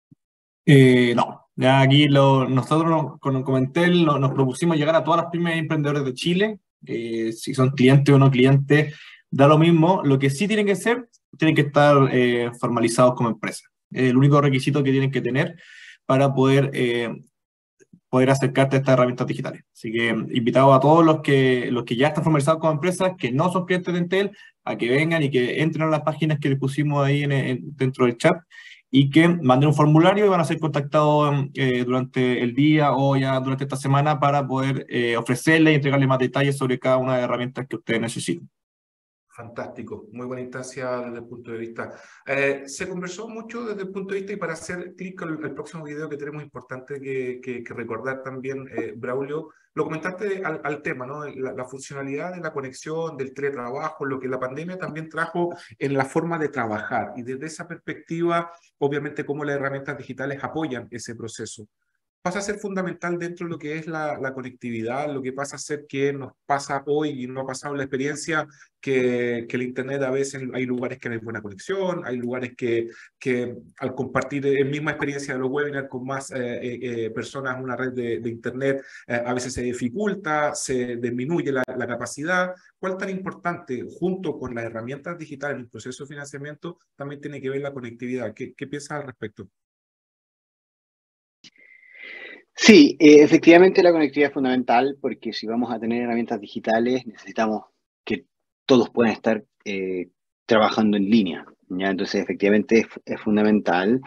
Eh, no, ya aquí lo, nosotros nos, con, con Entel nos, nos propusimos llegar a todas las pymes e emprendedores de Chile, eh, si son clientes o no clientes, da lo mismo. Lo que sí tienen que ser, tienen que estar eh, formalizados como empresa. Es el único requisito que tienen que tener para poder, eh, poder acercarte a estas herramientas digitales. Así que invitado a todos los que, los que ya están formalizados como empresas, que no son clientes de Entel, a que vengan y que entren a las páginas que les pusimos ahí en, en, dentro del chat, y que manden un formulario y van a ser contactados eh, durante el día o ya durante esta semana para poder eh, ofrecerles y entregarles más detalles sobre cada una de las herramientas que ustedes necesiten. Fantástico, muy buena instancia desde el punto de vista. Eh, se conversó mucho desde el punto de vista, y para hacer clic al, al próximo video que tenemos importante que, que, que recordar también, eh, Braulio, lo comentaste al, al tema, ¿no? La, la funcionalidad de la conexión, del teletrabajo, lo que la pandemia también trajo en la forma de trabajar, y desde esa perspectiva, obviamente, cómo las herramientas digitales apoyan ese proceso. Pasa a ser fundamental dentro de lo que es la, la conectividad, lo que pasa a ser que nos pasa hoy y no ha pasado la experiencia, que, que el Internet a veces hay lugares que no hay buena conexión, hay lugares que, que al compartir la misma experiencia de los webinars con más eh, eh, personas en una red de, de Internet, eh, a veces se dificulta, se disminuye la, la capacidad. ¿Cuál tan importante, junto con las herramientas digitales en el proceso de financiamiento, también tiene que ver la conectividad? ¿Qué, qué piensas al respecto? Sí, eh, efectivamente la conectividad es fundamental, porque si vamos a tener herramientas digitales necesitamos que todos puedan estar eh, trabajando en línea, ¿ya? Entonces efectivamente es, es fundamental.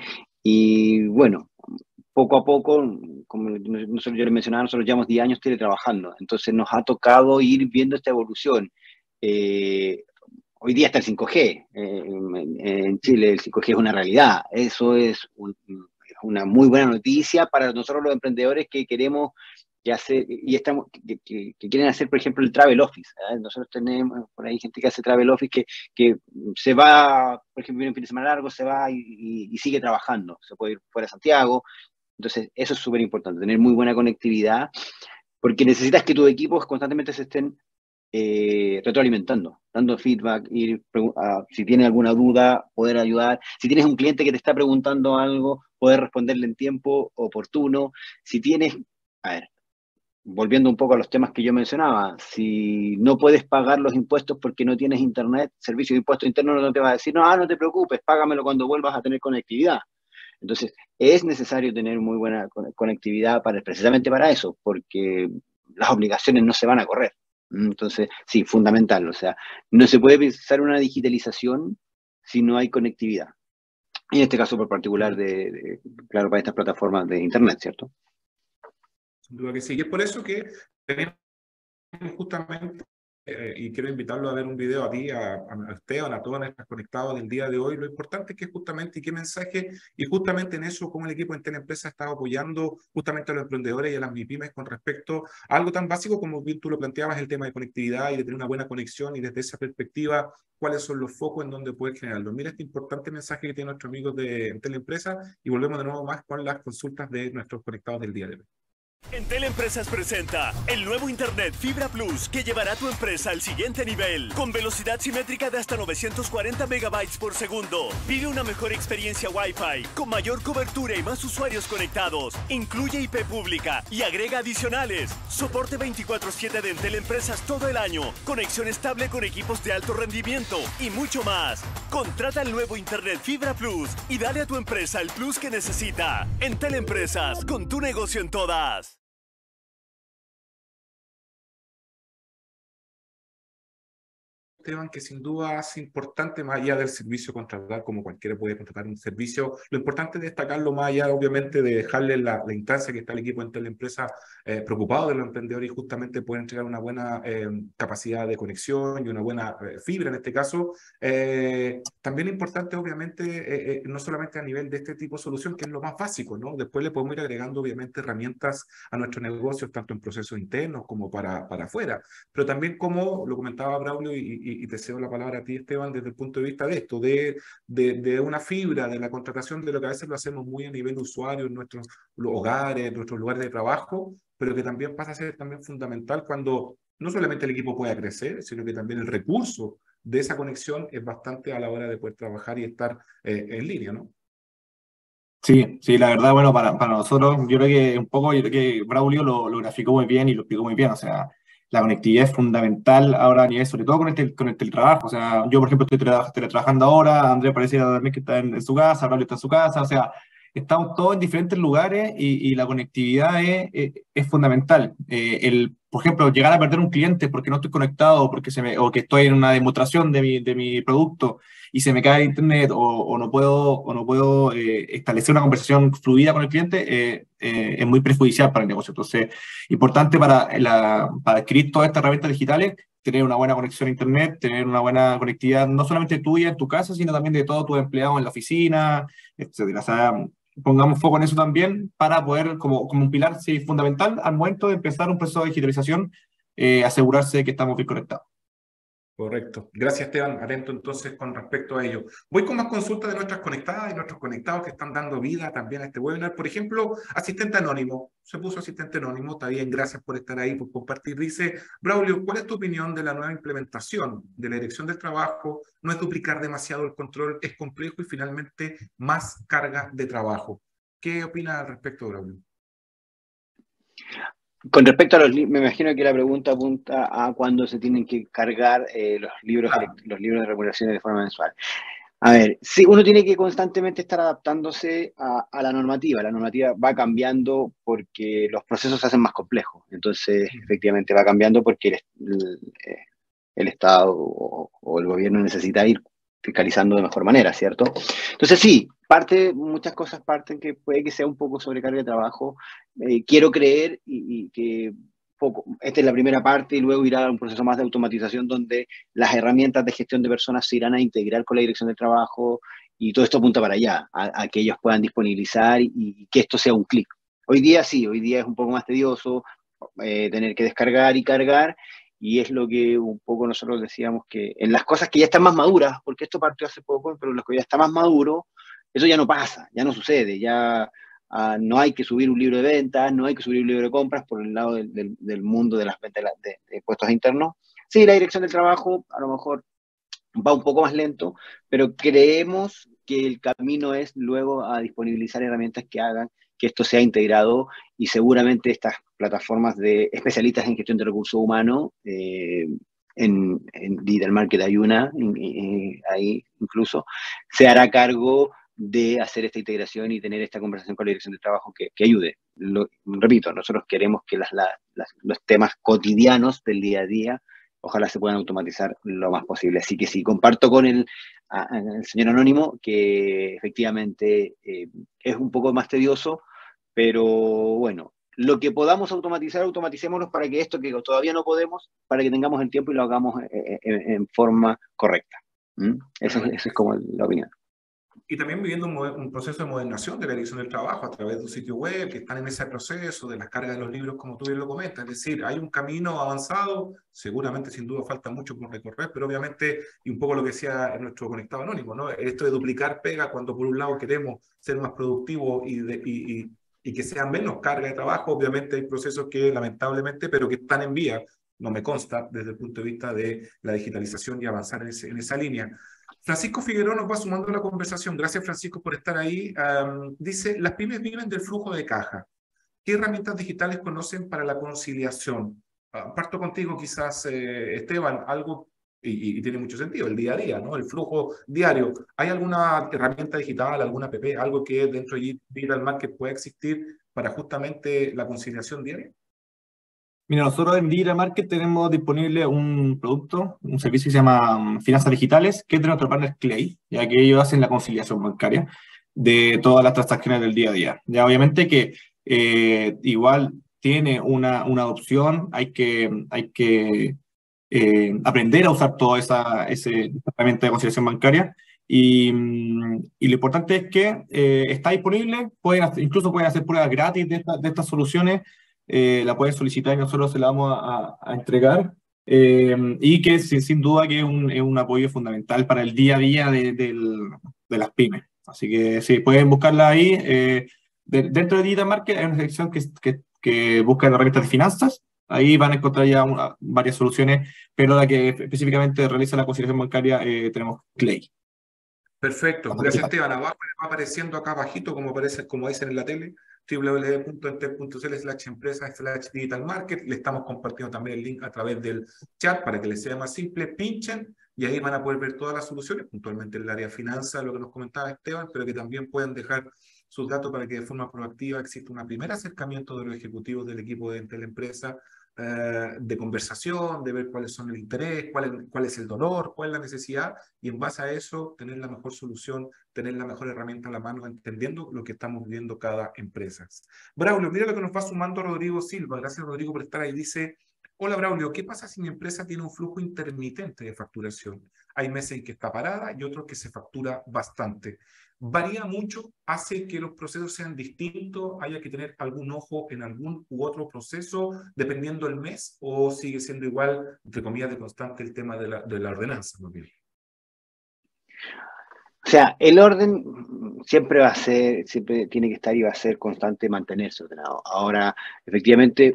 Y bueno, poco a poco, como nosotros, yo les mencionaba, nosotros llevamos diez años teletrabajando, entonces nos ha tocado ir viendo esta evolución. Eh, hoy día está el cinco G, eh, en, en Chile el cinco G es una realidad, eso es un, una muy buena noticia para nosotros los emprendedores que queremos que hacer, y estamos, que, que, que quieren hacer, por ejemplo, el Travel Office. ¿eh? Nosotros tenemos por ahí gente que hace Travel Office que, que se va, por ejemplo, viene un fin de semana largo, se va y, y, y sigue trabajando, se puede ir fuera de Santiago. Entonces, eso es súper importante, tener muy buena conectividad, porque necesitas que tus equipos constantemente se estén eh, retroalimentando, dando feedback, ir a, si tienes alguna duda, poder ayudar. Si tienes un cliente que te está preguntando algo, poder responderle en tiempo oportuno. Si tienes, a ver, volviendo un poco a los temas que yo mencionaba, si no puedes pagar los impuestos porque no tienes internet, servicio de impuestos internos no te va a decir, no, ah, no te preocupes, págamelo cuando vuelvas a tener conectividad. Entonces, es necesario tener muy buena conectividad para, precisamente para eso, porque las obligaciones no se van a correr. Entonces, sí, fundamental. O sea, no se puede pensar una digitalización si no hay conectividad. En este caso, por particular, de, de, claro, para estas plataformas de Internet, ¿cierto? Sin duda que sí. Y es por eso que tenemos justamente, eh, y quiero invitarlo a ver un video a ti, a, a Esteban, a todos nuestros conectados del día de hoy. Lo importante es que justamente, y qué mensaje, y justamente en eso, como el equipo de Entel Empresa ha estado apoyando justamente a los emprendedores y a las MIPYMES con respecto a algo tan básico como bien tú lo planteabas, el tema de conectividad y de tener una buena conexión, y desde esa perspectiva, cuáles son los focos en donde puedes generarlo. Mira este importante mensaje que tienen nuestros amigos de Entel Empresa, y volvemos de nuevo más con las consultas de nuestros conectados del día de hoy. Entel Empresas presenta el nuevo Internet Fibra Plus que llevará a tu empresa al siguiente nivel, con velocidad simétrica de hasta novecientos cuarenta megabytes por segundo. Vive una mejor experiencia Wi-Fi, con mayor cobertura y más usuarios conectados. Incluye I P pública y agrega adicionales. Soporte veinticuatro siete de Entel Empresas todo el año, conexión estable con equipos de alto rendimiento y mucho más. Contrata el nuevo Internet Fibra Plus y dale a tu empresa el plus que necesita. Entel Empresas, con tu negocio en todas. Esteban, que sin duda es importante, más allá del servicio contratar, como cualquiera puede contratar un servicio, lo importante es destacarlo más allá, obviamente, de dejarle la, la instancia que está el equipo de la empresa eh, preocupado de los emprendedores y justamente poder entregar una buena eh, capacidad de conexión y una buena eh, fibra en este caso. Eh, también importante, obviamente, eh, eh, no solamente a nivel de este tipo de solución, que es lo más básico, ¿no? Después le podemos ir agregando, obviamente, herramientas a nuestros negocios, tanto en procesos internos como para, para afuera, pero también como lo comentaba Braulio y, y y te cedo la palabra a ti, Esteban, desde el punto de vista de esto, de, de, de una fibra, de la contratación, de lo que a veces lo hacemos muy a nivel usuario en nuestros hogares, en nuestros lugares de trabajo, pero que también pasa a ser también fundamental cuando no solamente el equipo pueda crecer, sino que también el recurso de esa conexión es bastante a la hora de poder trabajar y estar eh, en línea, ¿no? Sí, sí, la verdad, bueno, para, para nosotros, yo creo que un poco, yo creo que Braulio lo, lo graficó muy bien y lo explicó muy bien, o sea, la conectividad es fundamental ahora a nivel, sobre todo con el, tel, con el teletrabajo. O sea, yo, por ejemplo, estoy teletrabajando ahora, Andrés parece también que está en, en su casa, Braulio está en su casa, o sea, estamos todos en diferentes lugares y, y la conectividad es, es, es fundamental. Eh, el, por ejemplo, llegar a perder un cliente porque no estoy conectado porque se me, o que estoy en una demostración de mi, de mi producto y se me cae el internet o, o no puedo, o no puedo eh, establecer una conversación fluida con el cliente, eh, eh, es muy perjudicial para el negocio. Entonces, importante para, la, para adquirir todas estas herramientas digitales, tener una buena conexión a internet, tener una buena conectividad, no solamente tuya en tu casa, sino también de todos tus empleados en la oficina, etcétera. O sea, pongamos foco en eso también para poder, como, como un pilar sí, fundamental al momento de empezar un proceso de digitalización, eh, asegurarse de que estamos bien conectados. Correcto. Gracias, Esteban. Atento entonces con respecto a ello. Voy con más consultas de nuestras conectadas y nuestros conectados que están dando vida también a este webinar. Por ejemplo, asistente anónimo. Se puso asistente anónimo. Está bien, gracias por estar ahí, por compartir. Dice, Braulio, ¿cuál es tu opinión de la nueva implementación de la dirección del trabajo? No es duplicar demasiado el control, es complejo y finalmente más carga de trabajo. ¿Qué opinas al respecto, Braulio? Con respecto a los libros, me imagino que la pregunta apunta a cuándo se tienen que cargar eh, los libros, claro, los libros de remuneraciones de forma mensual. A ver, sí, uno tiene que constantemente estar adaptándose a, a la normativa. La normativa va cambiando porque los procesos se hacen más complejos. Entonces, efectivamente, va cambiando porque el, el, el Estado o, o el gobierno necesita ir fiscalizando de mejor manera, ¿cierto? Entonces, sí, parte, muchas cosas parten que puede que sea un poco sobrecarga de trabajo. Eh, quiero creer y, y que poco, esta es la primera parte y luego irá a un proceso más de automatización donde las herramientas de gestión de personas se irán a integrar con la dirección del trabajo y todo esto apunta para allá, a, a que ellos puedan disponibilizar y, y que esto sea un clic. Hoy día sí, hoy día es un poco más tedioso eh, tener que descargar y cargar. Y es lo que un poco nosotros decíamos que en las cosas que ya están más maduras, porque esto partió hace poco, pero en las que ya está más maduro, eso ya no pasa, ya no sucede, ya uh, no hay que subir un libro de ventas, no hay que subir un libro de compras por el lado del, del, del mundo de las ventas de, de puestos internos. Sí, la dirección del trabajo a lo mejor va un poco más lento, pero creemos que el camino es luego a disponibilizar herramientas que hagan que esto sea integrado y seguramente estas plataformas de especialistas en gestión de recursos humanos, eh, en, en Digital Market hay una, en, en, ahí incluso, se hará cargo de hacer esta integración y tener esta conversación con la dirección de trabajo que, que ayude. Lo, repito, nosotros queremos que las, las, las, los temas cotidianos del día a día ojalá se puedan automatizar lo más posible. Así que sí, comparto con el, a, a el señor Anónimo que efectivamente eh, es un poco más tedioso, pero bueno, lo que podamos automatizar, automaticémoslo para que esto que todavía no podemos, para que tengamos el tiempo y lo hagamos en, en, en forma correcta. ¿Mm? Eso, eso es como la opinión. Y también viviendo un, un proceso de modernación de la dirección del trabajo a través de un sitio web, que están en ese proceso de las cargas de los libros, como tú bien lo comentas. Es decir, hay un camino avanzado, seguramente sin duda falta mucho por recorrer, pero obviamente, y un poco lo que decía nuestro conectado anónimo, ¿no? Esto de duplicar pega cuando por un lado queremos ser más productivos y, de, y, y y que sea menos carga de trabajo. Obviamente hay procesos que lamentablemente, pero que están en vía, no me consta desde el punto de vista de la digitalización y avanzar en, ese, en esa línea. Francisco Figueroa nos va sumando a la conversación. Gracias, Francisco, por estar ahí. Um, dice, las pymes viven del flujo de caja. ¿Qué herramientas digitales conocen para la conciliación? Uh, parto contigo quizás, eh, Esteban, algo, y, y tiene mucho sentido, el día a día, ¿no? El flujo diario. ¿Hay alguna herramienta digital, alguna app, algo que dentro de Digital Market pueda existir para justamente la conciliación diaria? Mira, nosotros en Digital Market tenemos disponible un producto, un servicio que se llama um, Finanzas Digitales, que es de nuestro partner Clay, ya que ellos hacen la conciliación bancaria de todas las transacciones del día a día. Ya obviamente que eh, igual tiene una, una adopción, hay que, hay que eh, aprender a usar toda esa, ese, esa herramienta de conciliación bancaria. Y, y lo importante es que eh, está disponible, pueden hacer, incluso pueden hacer pruebas gratis de, esta, de estas soluciones. Eh, la pueden solicitar y nosotros se la vamos a, a entregar, eh, y que sin, sin duda que es un, es un apoyo fundamental para el día a día de, de, de las pymes. Así que sí, pueden buscarla ahí. Eh, de, dentro de Digital Market hay una sección que, que, que busca herramientas de finanzas. Ahí van a encontrar ya una, varias soluciones, pero la que específicamente realiza la conciliación bancaria eh, tenemos Clay. Perfecto, gracias Esteban. Abajo va apareciendo acá abajito, como aparece, como dicen en la tele, doble u doble u doble u punto entel punto c l slash empresa slash digital market. Le estamos compartiendo también el link a través del chat para que les sea más simple. Pinchen y ahí van a poder ver todas las soluciones, puntualmente en el área de finanzas, lo que nos comentaba Esteban, pero que también pueden dejar sus datos para que de forma proactiva exista un primer acercamiento de los ejecutivos del equipo de Entel Empresa, eh, de conversación, de ver cuáles son el interés, cuál es, cuál es el dolor, cuál es la necesidad, y en base a eso tener la mejor solución, tener la mejor herramienta a la mano, entendiendo lo que estamos viviendo cada empresa. Braulio, mira lo que nos va sumando Rodrigo Silva. Gracias, Rodrigo, por estar ahí. Dice, hola, Braulio, ¿qué pasa si mi empresa tiene un flujo intermitente de facturación? Hay meses en que está parada y otros que se factura bastante. ¿Varía mucho? ¿Hace que los procesos sean distintos? ¿Haya que tener algún ojo en algún u otro proceso dependiendo del mes? ¿O sigue siendo igual, entre comillas, de constante el tema de la, de la ordenanza? ¿No? O sea, el orden siempre va a ser, siempre tiene que estar y va a ser constante mantenerse ordenado. Ahora, efectivamente,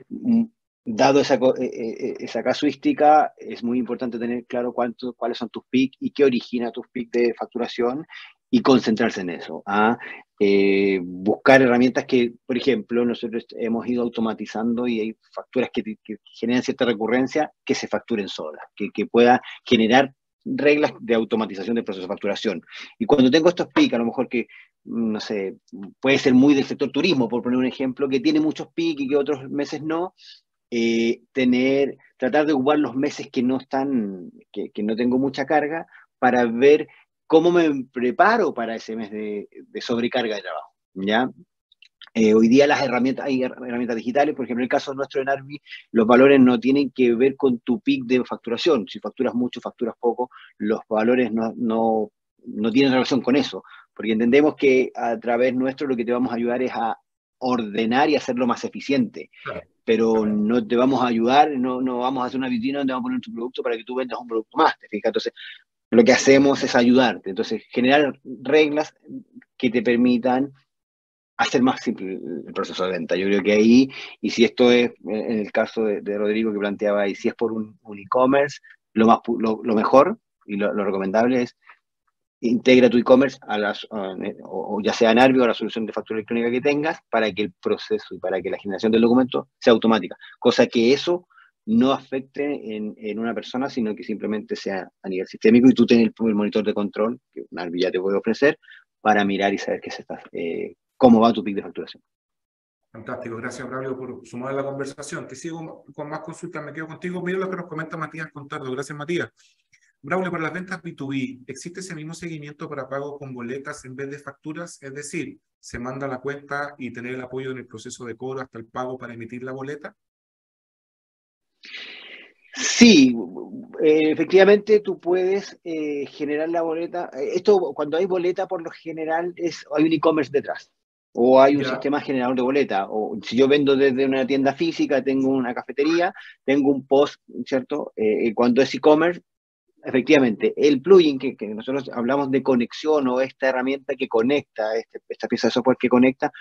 dado esa, esa casuística, es muy importante tener claro cuánto, cuáles son tus pics y qué origina tus pics de facturación y concentrarse en eso. ¿ah? Eh, buscar herramientas que, por ejemplo, nosotros hemos ido automatizando y hay facturas que, que generan cierta recurrencia que se facturen solas, que, que pueda generar reglas de automatización del proceso de facturación. Y cuando tengo estos pics, a lo mejor que, no sé, puede ser muy del sector turismo, por poner un ejemplo, que tiene muchos pics y que otros meses no, eh, tener, tratar de ocupar los meses que no están, que, que no tengo mucha carga, para ver cómo me preparo para ese mes de, de sobrecarga de trabajo, ¿ya? Eh, hoy día las herramientas, hay herramientas digitales, por ejemplo, en el caso nuestro de Narvi, los valores no tienen que ver con tu pic de facturación. Si facturas mucho, facturas poco, los valores no, no, no tienen relación con eso, porque entendemos que a través nuestro lo que te vamos a ayudar es a ordenar y hacerlo más eficiente. Claro. Pero claro. no te vamos a ayudar, no, no vamos a hacer una vitrina donde vamos a poner tu producto para que tú vendas un producto más, ¿te fijas? Entonces, lo que hacemos es ayudarte. Entonces, generar reglas que te permitan hacer más simple el proceso de venta. Yo creo que ahí, y si esto es, en el caso de, de Rodrigo que planteaba, y si es por un, un e-commerce, lo, más, lo, lo mejor y lo, lo recomendable es integra tu e-commerce a las, o, o ya sea Narvi o a la solución de factura electrónica que tengas, para que el proceso y para que la generación del documento sea automática. Cosa que eso no afecte en, en una persona, sino que simplemente sea a nivel sistémico y tú tenés el, el monitor de control que Narvi ya te puede ofrecer para mirar y saber qué se está eh, cómo va tu pic de facturación. Fantástico, gracias Braulio por sumar a la conversación. Te sigo con más consultas, me quedo contigo. Mira lo que nos comenta Matías Contardo. Gracias, Matías. Braulio, para las ventas B dos B, ¿existe ese mismo seguimiento para pago con boletas en vez de facturas? Es decir, ¿se manda la cuenta y tener el apoyo en el proceso de cobro hasta el pago para emitir la boleta? Sí, eh, efectivamente tú puedes eh, generar la boleta. Esto, cuando hay boleta, por lo general es, hay un e-commerce detrás. O hay un ya. sistema generador de boleta. O si yo vendo desde una tienda física, tengo una cafetería, tengo un post, ¿cierto? Eh, cuando es e-commerce, efectivamente, el plugin que, que nosotros hablamos de conexión o esta herramienta que conecta, este, esta pieza de software que conecta,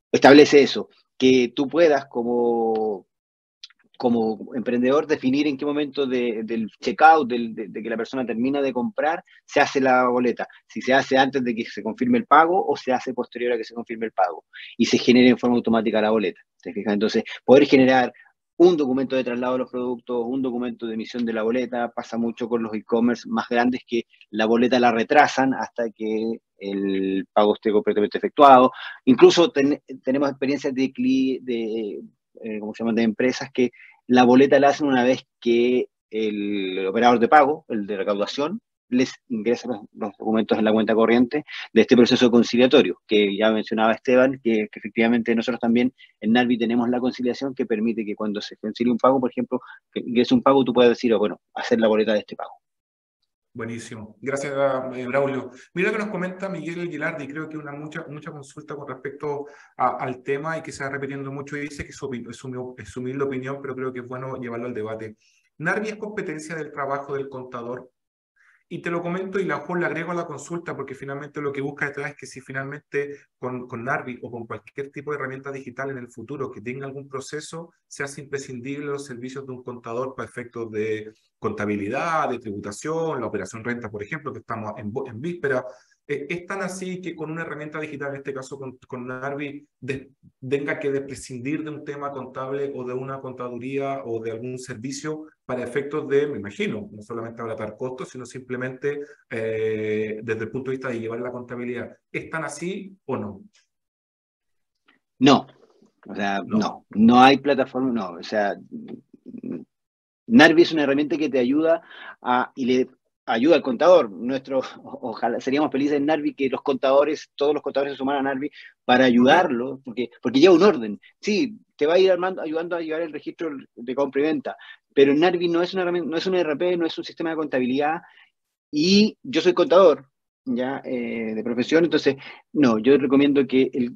establece eso, que tú puedas como, como emprendedor definir en qué momento de, del checkout, del, de, de que la persona termina de comprar, se hace la boleta. Si se hace antes de que se confirme el pago o se hace posterior a que se confirme el pago. Y se genera en forma automática la boleta. ¿Te fijas? Entonces, poder generar un documento de traslado de los productos, un documento de emisión de la boleta, pasa mucho con los e-commerce más grandes que la boleta la retrasan hasta que el pago esté completamente efectuado. Incluso ten, tenemos experiencias de, de, eh, ¿cómo se llama? de empresas que la boleta la hacen una vez que el, el operador de pago, el de recaudación, les ingresa los, los documentos en la cuenta corriente de este proceso conciliatorio, que ya mencionaba Esteban, que, que efectivamente nosotros también en Narvi tenemos la conciliación que permite que cuando se concilie un pago, por ejemplo, que ingrese un pago, tú puedes decir, oh, bueno, hacer la boleta de este pago. Buenísimo. Gracias, eh, Braulio. Mira que nos comenta Miguel Gilardi, creo que una mucha, mucha consulta con respecto a, al tema y que se va repitiendo mucho y dice que es su, es su, es su humilde opinión, pero creo que es bueno llevarlo al debate. ¿Narvi es competencia del trabajo del contador? Y te lo comento y la le agrego a la consulta porque finalmente lo que busca detrás es que si finalmente con, con Narvi o con cualquier tipo de herramienta digital en el futuro que tenga algún proceso, se hace imprescindible los servicios de un contador para efectos de contabilidad, de tributación, la operación renta, por ejemplo, que estamos en, en víspera. Eh, es tan así que con una herramienta digital, en este caso con, con Narvi, de, tenga que prescindir de un tema contable o de una contaduría o de algún servicio para efectos de, me imagino, no solamente abaratar costos, sino simplemente eh, desde el punto de vista de llevar la contabilidad. ¿Es tan así o no? No, o sea, no, no, no hay plataforma, no, o sea, Narvi es una herramienta que te ayuda a, y le ayuda al contador. Nuestro, ojalá seríamos felices en Narvi que los contadores, todos los contadores se sumaran a Narvi para ayudarlo, porque, porque lleva un orden. Sí, te va a ir armando, ayudando a llevar el registro de compra y venta, pero Narvi no es una herramienta, no es un E R P, no es un sistema de contabilidad, y yo soy contador, ya, eh, de profesión, entonces, no, yo recomiendo que el,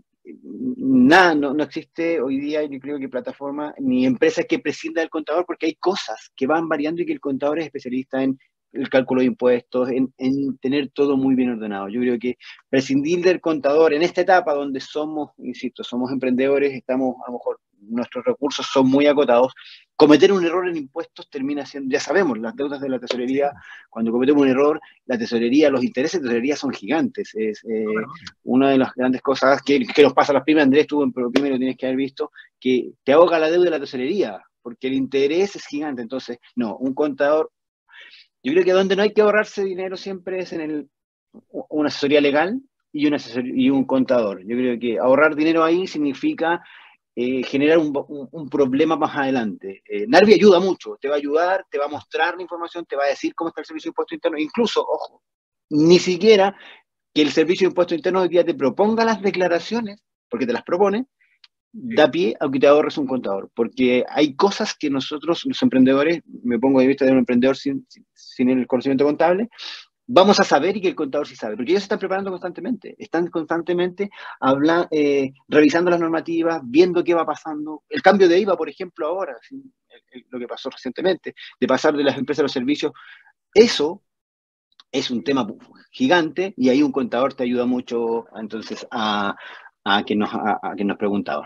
nada, no, no existe hoy día, yo creo que plataforma ni empresas que prescinda del contador, porque hay cosas que van variando y que el contador es especialista en el cálculo de impuestos, en, en tener todo muy bien ordenado. Yo creo que prescindir del contador en esta etapa donde somos, insisto, somos emprendedores, estamos, a lo mejor nuestros recursos son muy acotados, cometer un error en impuestos termina siendo, ya sabemos, las deudas de la tesorería, cuando cometemos un error, la tesorería, los intereses de tesorería son gigantes. Es eh, una de las grandes cosas que, que nos pasa a las pymes. Andrés, tú en ProPyme lo tienes que haber visto, que te ahoga la deuda de la tesorería, porque el interés es gigante. Entonces, no, un contador, yo creo que donde no hay que ahorrarse dinero siempre es en el, una asesoría legal y, una asesoría, y un contador. Yo creo que ahorrar dinero ahí significa Eh, generar un, un, un problema más adelante. Eh, Narvi ayuda mucho, te va a ayudar, te va a mostrar la información, te va a decir cómo está el servicio de impuesto interno, incluso, ojo, ni siquiera que el servicio de impuesto interno hoy día te proponga las declaraciones, porque te las propone, da pie a que te ahorres un contador, porque hay cosas que nosotros, los emprendedores, me pongo de vista de un emprendedor sin, sin el conocimiento contable, vamos a saber y que el contador sí sabe, porque ellos se están preparando constantemente, están constantemente habla, eh, revisando las normativas, viendo qué va pasando. El cambio de I V A, por ejemplo, ahora, ¿sí? el, el, lo que pasó recientemente, de pasar de las empresas a los servicios, eso es un tema gigante y ahí un contador te ayuda mucho entonces a, a, que, nos, a, a que nos preguntaba.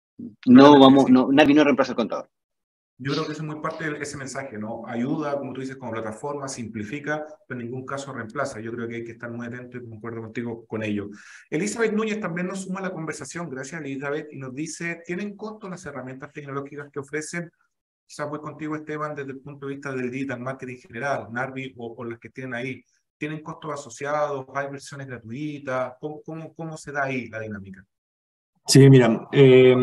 No vamos, no, nadie no reemplaza al contador. Yo creo que eso es muy parte de ese mensaje, ¿no? Ayuda, como tú dices, como plataforma, simplifica, pero en ningún caso reemplaza. Yo creo que hay que estar muy atento y concuerdo contigo con ello. Elizabeth Núñez también nos suma a la conversación, gracias Elizabeth, y nos dice, ¿tienen costo las herramientas tecnológicas que ofrecen? Quizás voy contigo, Esteban, desde el punto de vista del digital marketing general, Narvi o, o las que tienen ahí. ¿Tienen costos asociados? ¿Hay versiones gratuitas? ¿Cómo, cómo, cómo se da ahí la dinámica? Sí, mira, eh,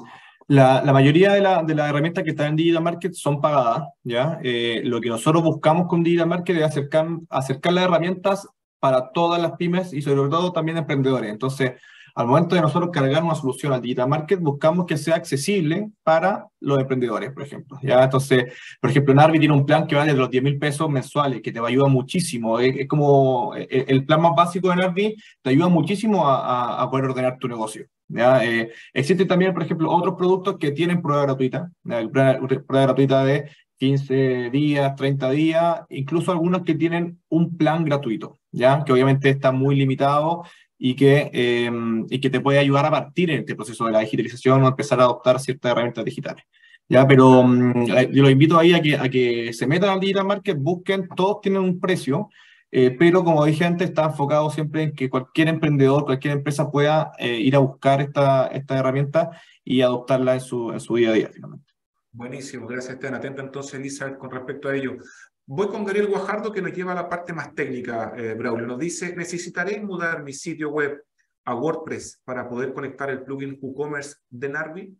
La, la mayoría de las de la herramientas que están en Digital Market son pagadas, ¿ya? Eh, lo que nosotros buscamos con Digital Market es acercar, acercar las herramientas para todas las pymes y sobre todo también emprendedores. Entonces, al momento de nosotros cargar una solución al Digital Market, buscamos que sea accesible para los emprendedores, por ejemplo, ¿ya? Entonces, por ejemplo, Narvi tiene un plan que va desde los diez mil pesos mensuales, que te va a ayudar muchísimo. Es, es como el, el plan más básico de Narvi, te ayuda muchísimo a, a, a poder ordenar tu negocio. ¿Ya? Eh, existen también, por ejemplo, otros productos que tienen prueba gratuita, ¿ya? Prueba, prueba gratuita de quince días, treinta días, incluso algunos que tienen un plan gratuito, ¿ya? Que obviamente está muy limitado y que, eh, y que te puede ayudar a partir en este proceso de la digitalización o empezar a adoptar ciertas herramientas digitales. ¿Ya? Pero um, yo los invito ahí a que, a que se metan al Digital Market, busquen, todos tienen un precio, eh, pero como dije antes, está enfocado siempre en que cualquier emprendedor, cualquier empresa pueda eh, ir a buscar esta, esta herramienta y adoptarla en su, en su día a día, finalmente. Buenísimo, gracias, Esteban. Atenta entonces, Elizabeth, con respecto a ello. Voy con Gabriel Guajardo, que nos lleva a la parte más técnica, eh, Braulio. Nos dice, necesitaré mudar mi sitio web a WordPress para poder conectar el plugin WooCommerce de Narvi.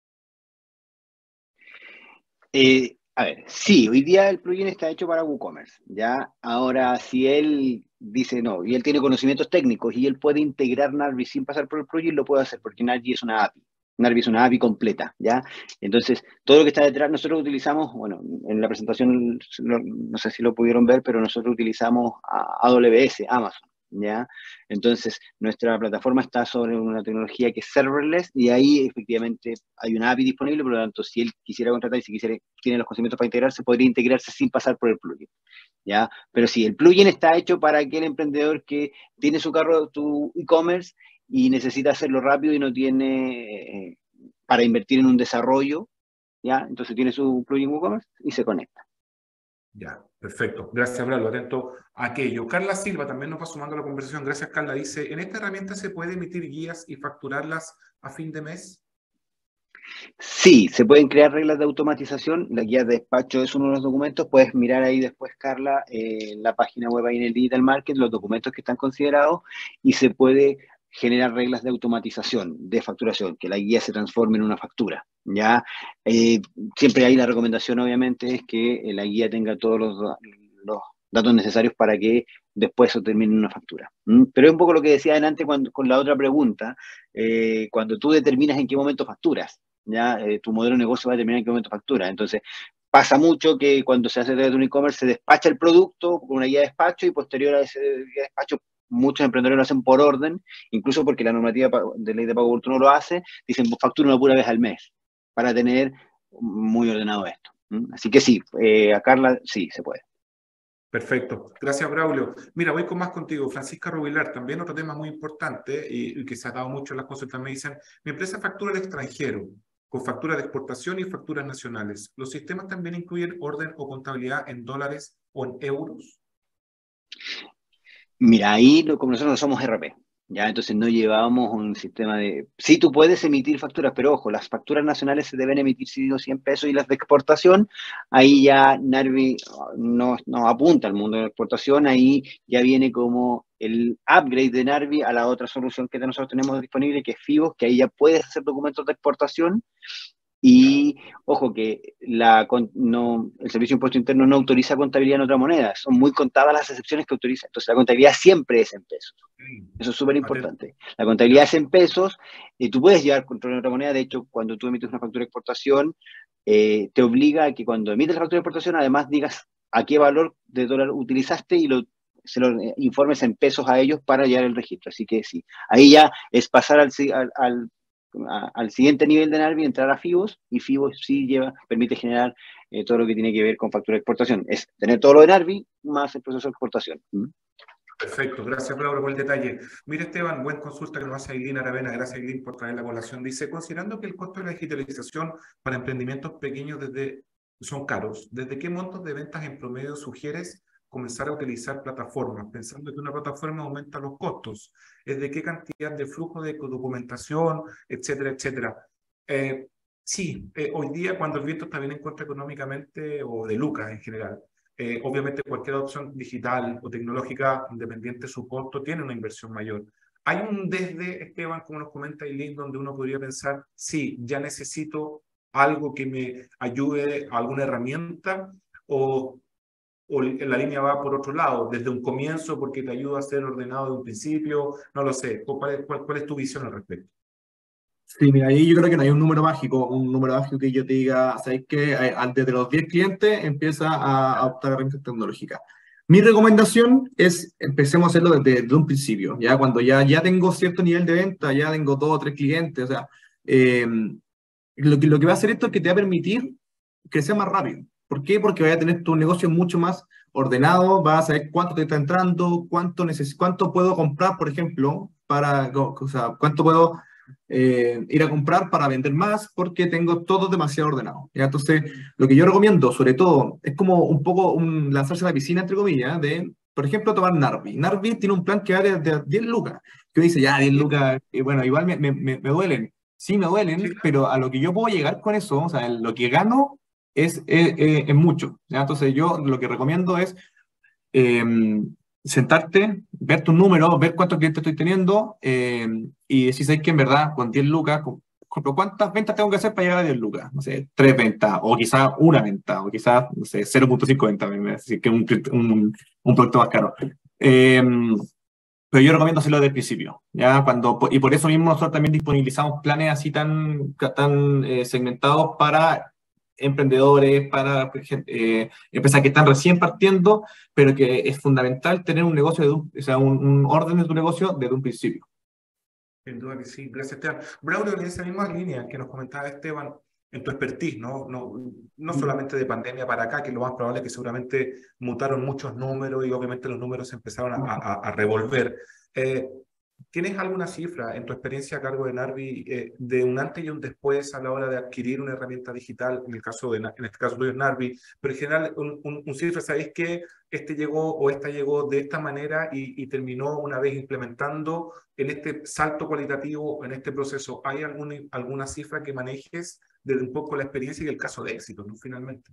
Eh, a ver, sí, hoy día el plugin está hecho para WooCommerce, ¿ya? Ahora, si él dice no, y él tiene conocimientos técnicos y él puede integrar Narvi sin pasar por el plugin, lo puede hacer, porque Narvi es una A P I. Narvi es una A P I completa, ¿ya? Entonces, todo lo que está detrás, nosotros utilizamos, bueno, en la presentación, no sé si lo pudieron ver, pero nosotros utilizamos a AWS, Amazon, ¿ya? Entonces, nuestra plataforma está sobre una tecnología que es serverless y ahí efectivamente hay una A P I disponible, por lo tanto, si él quisiera contratar y si quisiera, tiene los conocimientos para integrarse, podría integrarse sin pasar por el plugin, ¿ya? Pero sí, el plugin está hecho para aquel emprendedor que tiene su carro, tu e-commerce, y necesita hacerlo rápido y no tiene eh, para invertir en un desarrollo, ¿ya? Entonces tiene su plugin WooCommerce y se conecta. Ya, perfecto. Gracias, Bralo. Atento a aquello. Carla Silva también nos va sumando a la conversación. Gracias, Carla. Dice, ¿en esta herramienta se puede emitir guías y facturarlas a fin de mes? Sí, se pueden crear reglas de automatización. La guía de despacho es uno de los documentos. Puedes mirar ahí después, Carla, eh, en la página web ahí en el Digital Market, los documentos que están considerados, y se puede generar reglas de automatización, de facturación, que la guía se transforme en una factura, ¿ya? Eh, siempre hay la recomendación, obviamente, es que la guía tenga todos los, los datos necesarios para que después se termine en una factura. ¿Mm? Pero es un poco lo que decía adelante cuando, con la otra pregunta, eh, cuando tú determinas en qué momento facturas, ¿ya? Eh, tu modelo de negocio va a determinar en qué momento factura. Entonces, pasa mucho que cuando se hace de un e-commerce se despacha el producto con una guía de despacho y posterior a ese guía de despacho muchos emprendedores lo hacen por orden, incluso porque la normativa de ley de pago oportuno lo hace, dicen, pues factura una pura vez al mes, para tener muy ordenado esto. ¿Mm? Así que sí, eh, a Carla sí, se puede. Perfecto. Gracias, Braulio. Mira, voy con más contigo. Francisca Rubilar, también otro tema muy importante y, y que se ha dado mucho en las cosas, también dicen, mi empresa factura al extranjero, con factura de exportación y facturas nacionales. ¿Los sistemas también incluyen orden o contabilidad en dólares o en euros? Mira, ahí como nosotros no somos R P, ¿ya? Entonces no llevábamos un sistema de... Sí, tú puedes emitir facturas, pero ojo, las facturas nacionales se deben emitir sí o sí en pesos y las de exportación, ahí ya Narvi no, no apunta al mundo de la exportación, ahí ya viene como el upgrade de Narvi a la otra solución que nosotros tenemos disponible, que es FIBOS, que ahí ya puedes hacer documentos de exportación. Y ojo que la, no, el Servicio de Impuesto Interno no autoriza contabilidad en otra moneda. Son muy contadas las excepciones que autoriza. Entonces la contabilidad siempre es en pesos. Eso es súper importante. La contabilidad es en pesos. Y tú puedes llevar control en otra moneda. De hecho, cuando tú emites una factura de exportación, eh, te obliga a que cuando emites la factura de exportación, además digas a qué valor de dólar utilizaste y lo, se lo informes en pesos a ellos para llevar el registro. Así que sí, ahí ya es pasar al, al, al A, al siguiente nivel de Narvi, entrar a FIBOS, y FIBOS sí lleva, permite generar eh, todo lo que tiene que ver con factura de exportación. Es tener todo lo de Narvi más el proceso de exportación. ¿Mm? Perfecto, gracias, Laura, por el detalle. Mira, Esteban, buen consulta que nos hace Ailín Aravena. Gracias, Ailín, por traer la colación. Dice, considerando que el costo de la digitalización para emprendimientos pequeños desde, son caros, ¿desde qué montos de ventas en promedio sugieres comenzar a utilizar plataformas, pensando que una plataforma aumenta los costos? ¿Es de qué cantidad de flujo de documentación, etcétera, etcétera? Eh, sí, eh, hoy día cuando el viento está bien en contra económicamente o de lucas en general, eh, obviamente cualquier opción digital o tecnológica, independiente de su costo, tiene una inversión mayor. Hay un desde, Esteban, como nos comenta Eileen, donde uno podría pensar, sí, ya necesito algo que me ayude a alguna herramienta, o o la línea va por otro lado, desde un comienzo porque te ayuda a ser ordenado de un principio, no lo sé. ¿Cuál es, cuál, cuál es tu visión al respecto? Sí, mira, ahí yo creo que no hay un número mágico, un número mágico que yo te diga, ¿sabes qué? Antes de los diez clientes empieza a adoptar herramientas tecnológicas. Mi recomendación es, empecemos a hacerlo desde, desde un principio, ya cuando ya, ya tengo cierto nivel de venta, ya tengo dos o tres clientes, o sea, eh, lo, que, lo que va a hacer esto es que te va a permitir crecer más rápido. ¿Por qué? Porque vas a tener tu negocio mucho más ordenado, vas a saber cuánto te está entrando, cuánto, neces cuánto puedo comprar, por ejemplo, para, o sea, cuánto puedo eh, ir a comprar para vender más, porque tengo todo demasiado ordenado, ¿ya? Entonces, lo que yo recomiendo, sobre todo, es como un poco un, lanzarse a la piscina, entre comillas, de, por ejemplo, tomar Narvi. Narvi tiene un plan que vale de diez lucas, que uno dice, ya, diez lucas, y bueno, igual me, me, me, me duelen. Sí, me duelen, Sí, claro. pero a lo que yo puedo llegar con eso, o sea, lo que gano es, es, es, es mucho, ¿ya? Entonces, yo lo que recomiendo es eh, sentarte, ver tus números, ver cuántos clientes estoy teniendo eh, y decir, ¿sabes que en verdad con diez lucas, con, con- ¿cuántas ventas tengo que hacer para llegar a diez lucas? No sé, tres ventas, o quizás una venta, o quizás, no sé, cero punto cinco ventas, me- me- así que un, un, un producto más caro. Eh, pero yo recomiendo hacerlo desde el principio, ¿ya? Cuando, y por eso mismo nosotros también disponibilizamos planes así tan, tan eh, segmentados para emprendedores, para eh, empresas que están recién partiendo, pero que es fundamental tener un negocio, de un, o sea, un, un orden de tu negocio desde un principio. Sin duda que sí, gracias Esteban. Braulio, en esa misma línea que nos comentaba Esteban, en tu expertise, ¿no? No, no solamente de pandemia para acá, que lo más probable es que seguramente mutaron muchos números y obviamente los números se empezaron a, a, a revolver. Eh, ¿Tienes alguna cifra en tu experiencia a cargo de Narvi eh, de un antes y un después a la hora de adquirir una herramienta digital, en el caso de, en este caso tuyo es Narvi, pero en general un, un, un cifra, ¿sabéis que este llegó o esta llegó de esta manera y, y terminó una vez implementando en este salto cualitativo, en este proceso? ¿Hay alguna, alguna cifra que manejes desde un poco la experiencia y el caso de éxito, ¿no? Finalmente.